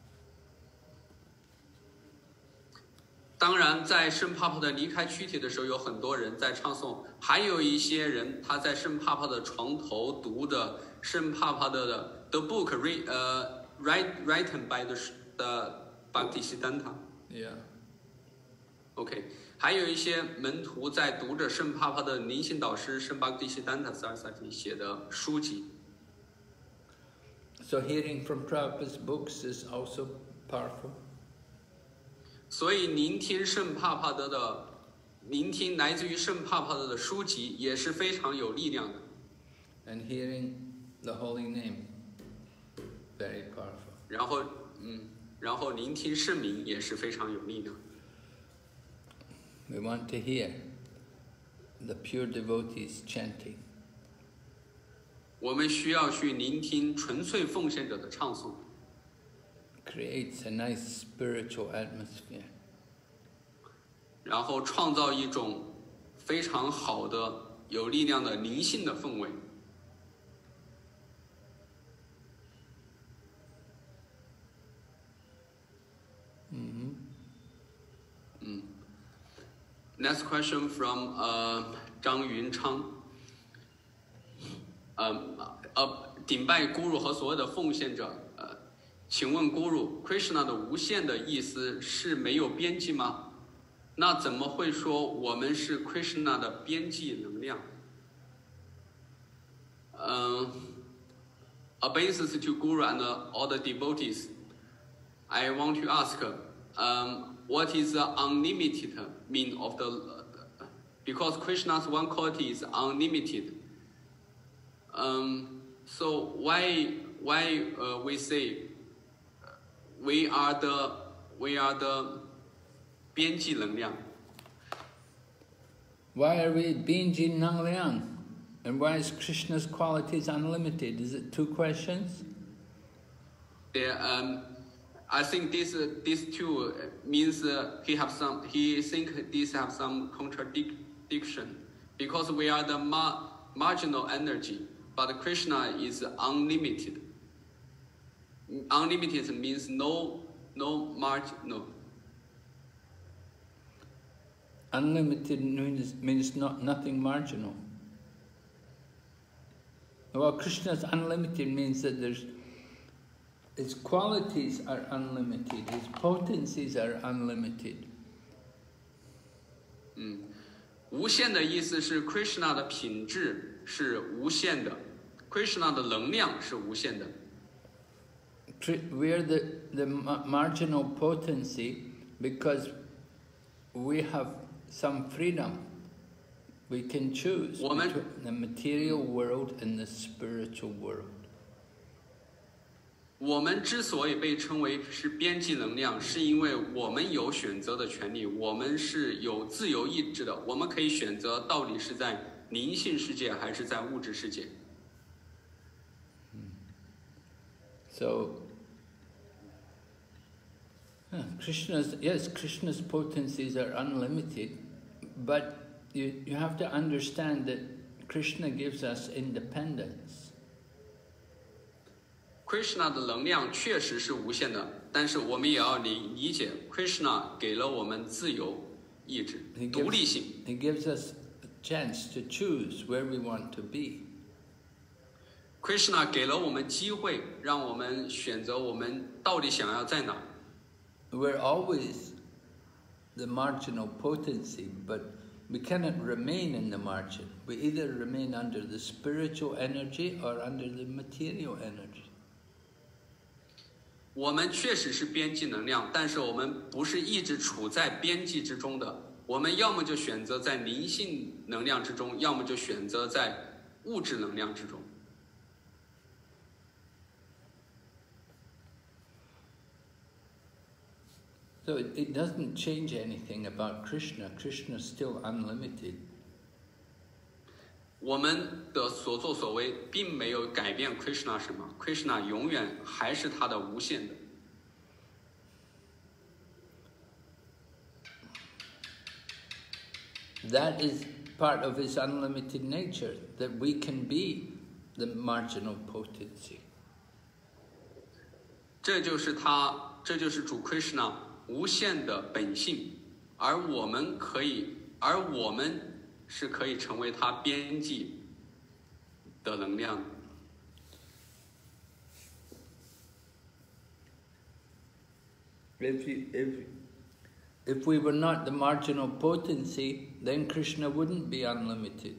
当然，在圣帕帕的离开躯体的时候，有很多人在唱诵，还有一些人他在圣帕帕的床头读的圣帕帕的的 the book read 呃、uh, write written by the the Bhaktisiddhanta. Yeah. OK， 还有一些门徒在读着圣帕帕的灵性导师圣巴蒂西丹塔萨尔萨提写的书籍。 So hearing from Prabhupada's books is also powerful. 所以聆听圣帕帕德的，聆听来自于圣帕帕德的书籍也是非常有力量的。 And hearing the holy name, very powerful. 然后，嗯，然后聆听圣名也是非常有力量。 We want to hear the pure devotees chanting. 我们需要去聆听纯粹奉献者的唱诵。 Creates a nice spiritual atmosphere. 然后创造一种非常好的、有力量的灵性的氛围。 Mm-hmm. 嗯。Next question from 呃、uh, 张云昌。呃呃，顶拜 Guru 和所有的奉献者，呃，请问 Guru Krishna 的无限的意思是没有边际吗？那怎么会说我们是 Krishna 的边际能量？嗯、uh, obeisance to Guru and all the devotees. I want to ask, um, what is the unlimited mean of the? Because Krishna's one quality is unlimited. Um, so why why uh, we say we are the we are the 边际能量? Why are we Benji Nangliang? And why is Krishna's qualities unlimited? Is it two questions? There, um, I think this uh, these two means uh, he have some he think these have some contradiction because we are the mar marginal energy, but Krishna is unlimited. Unlimited means no no margin no. Unlimited means, means not, nothing marginal. Well, Krishna's unlimited means that there's, his qualities are unlimited, his potencies are unlimited. 嗯，无限的意思是 Krishna 的品质是无限的 ，Krishna 的能量是无限的。 We're the, the marginal potency because we have some freedom. We can choose between the material world and the spiritual world. 我们之所以被称为是边际能量，是因为我们有选择的权利，我们是有自由意志的，我们可以选择到底是在灵性世界还是在物质世界。 So, yeah, Krishna's yes, Krishna's potencies are unlimited, but you you have to understand that Krishna gives us independence. Krishna 的能量确实是无限的，但是我们也要理理解 Krishna 给了我们自由意志、独立性。 He gives us a chance to choose where we want to be. Krishna 给了我们机会，让我们选择我们到底想要在哪。 We're always the marginal potency, but we cannot remain in the margin. We either remain under the spiritual energy or under the material energy. 我们确实是边际能量，但是我们不是一直处在边际之中的。我们要么就选择在灵性能量之中，要么就选择在物质能量之中。 So it, it doesn't change anything about Krishna. Krishna is still unlimited. 我们的所作所为并没有改变 Krishna 什么 ，Krishna 永远还是他的无限的。 That is part of his unlimited nature, that we can be the marginal potency. 这就是他，这就是主 Krishna 无限的本性，而我们可以，而我们是可以成为他边际的能量。 If you, if If we were not the marginal potency, then Krishna wouldn't be unlimited.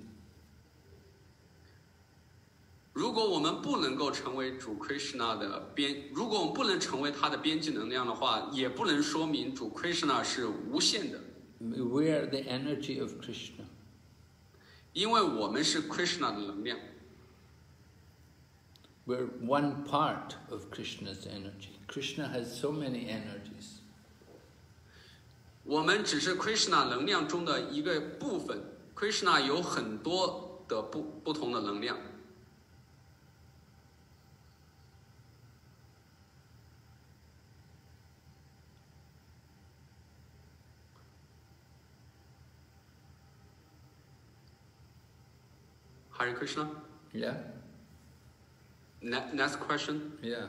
如果我们不能够成为主 Krishna 的边，如果我们不能成为他的边际能量的话，也不能说明主 Krishna 是无限的。 We are the energy of Krishna. 因为我们是 Krishna 的能量。 We're one part of Krishna's energy. Krishna has so many energies. 我们只是 Krishna 能量中的一个部分。Krishna 有很多的不不同的能量。Hare Krishna? Yeah? Ne- next question? Yeah.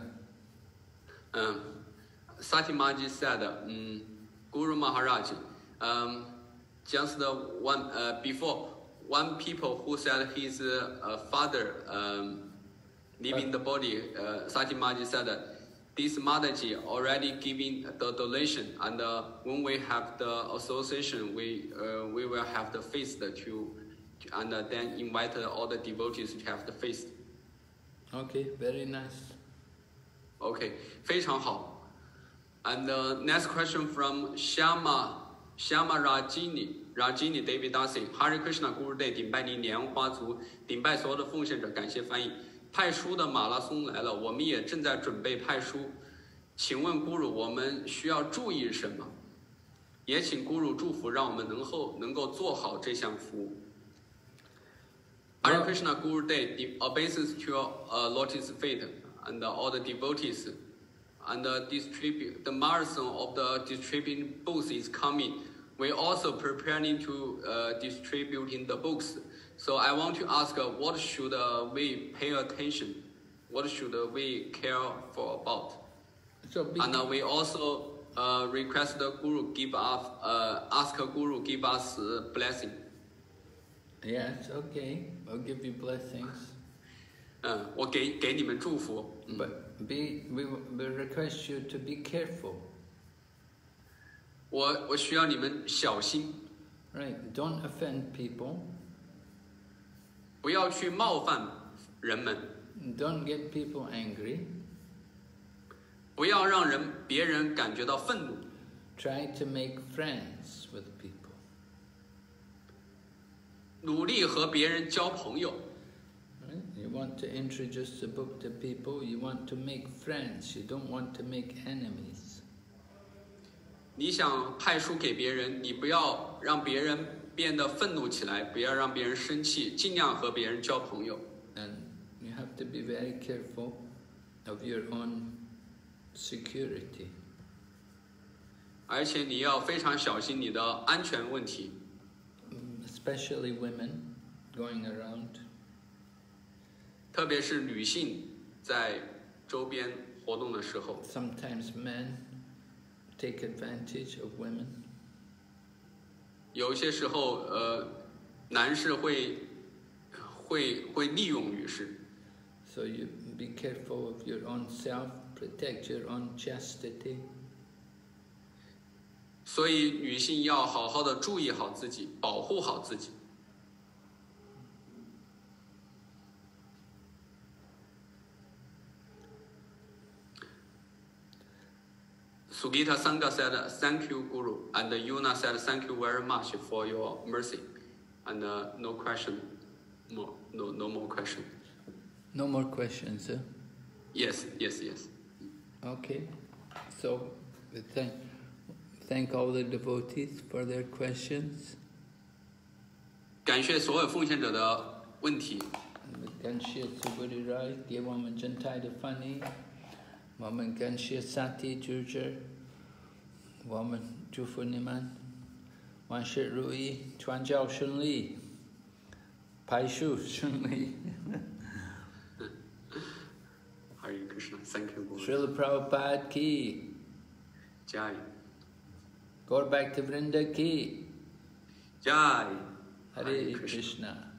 Um, Satimaji said, um, Guru Maharaj, um, just the one, uh, before, one people who said his uh, father um, leaving the body, uh, Satimaji said, this Mataji already giving the donation, and uh, when we have the association, we, uh, we will have the feast to, and uh, then invite all the devotees to have the feast. Okay, very nice. Okay, 非常好。And the next question from Shama Shama Rajini Rajini David Darcy. Hare Krishna Guru Day 顶拜您莲花族，顶拜所有的奉献者，感谢翻译。派书的马拉松来了，我们也正在准备派书。请问 Guru， 我们需要注意什么？也请 Guru 祝福，让我们能够能够做好这项服务。Hare Krishna Guru Day obeisance to uh, Lotus feet and uh, all the devotees, and uh, distribute the marathon of the distributing books is coming. We also preparing to uh, distributing the books. So I want to ask, uh, what should uh, we pay attention? What should uh, we care for about? So and uh, we also uh, request the Guru give us, uh, ask Guru give us uh, blessing. Yes, okay. I'll give you blessings. 嗯，我给给你们祝福。嗯 But be, we, we request you to be careful. 我我需要你们小心， Right, don't offend people. 不要去冒犯人们， Don't get people angry. 不要让人别人感觉到愤怒。 Try to make friends with people. 努力和别人交朋友。 Right? You want to introduce the book to people, you want to make friends, you don't want to make enemies. 你想派书给别人，你不要让别人变得愤怒起来，不要让别人生气，尽量和别人交朋友。 And you have to be very careful of your own security. 而且你要非常小心你的安全问题。 Especially women going around. 特别是女性在周边活动的时候。 Sometimes men take advantage of women. 有一些时候，呃，男士会会会利用女士。 So you be careful of your own self, protect your own chastity. 所以女性要好好的注意好自己，保护好自己。Sugita Sangha said, "Thank you, Guru," and Yuna said, "Thank you very much for your mercy." And uh, no question, more, no, no more question. No more questions, huh? Yes, yes, yes. Okay. So we thank thank all the devotees for their questions. 感谢所有奉献者的问题。 Ganshia Subudhirai, Gyewaman Jantai de Fani, Waman Ganshia Sati Jurjer, Waman Jufuniman, Wanshit Rui, Chuanjiao Shunli, Paishu Shunli. Hare Krishna, thank you, Guru. Srila Prabhupada ki, Jai. Gaur Bhaktivinoda ki, Jai. Hare Krishna.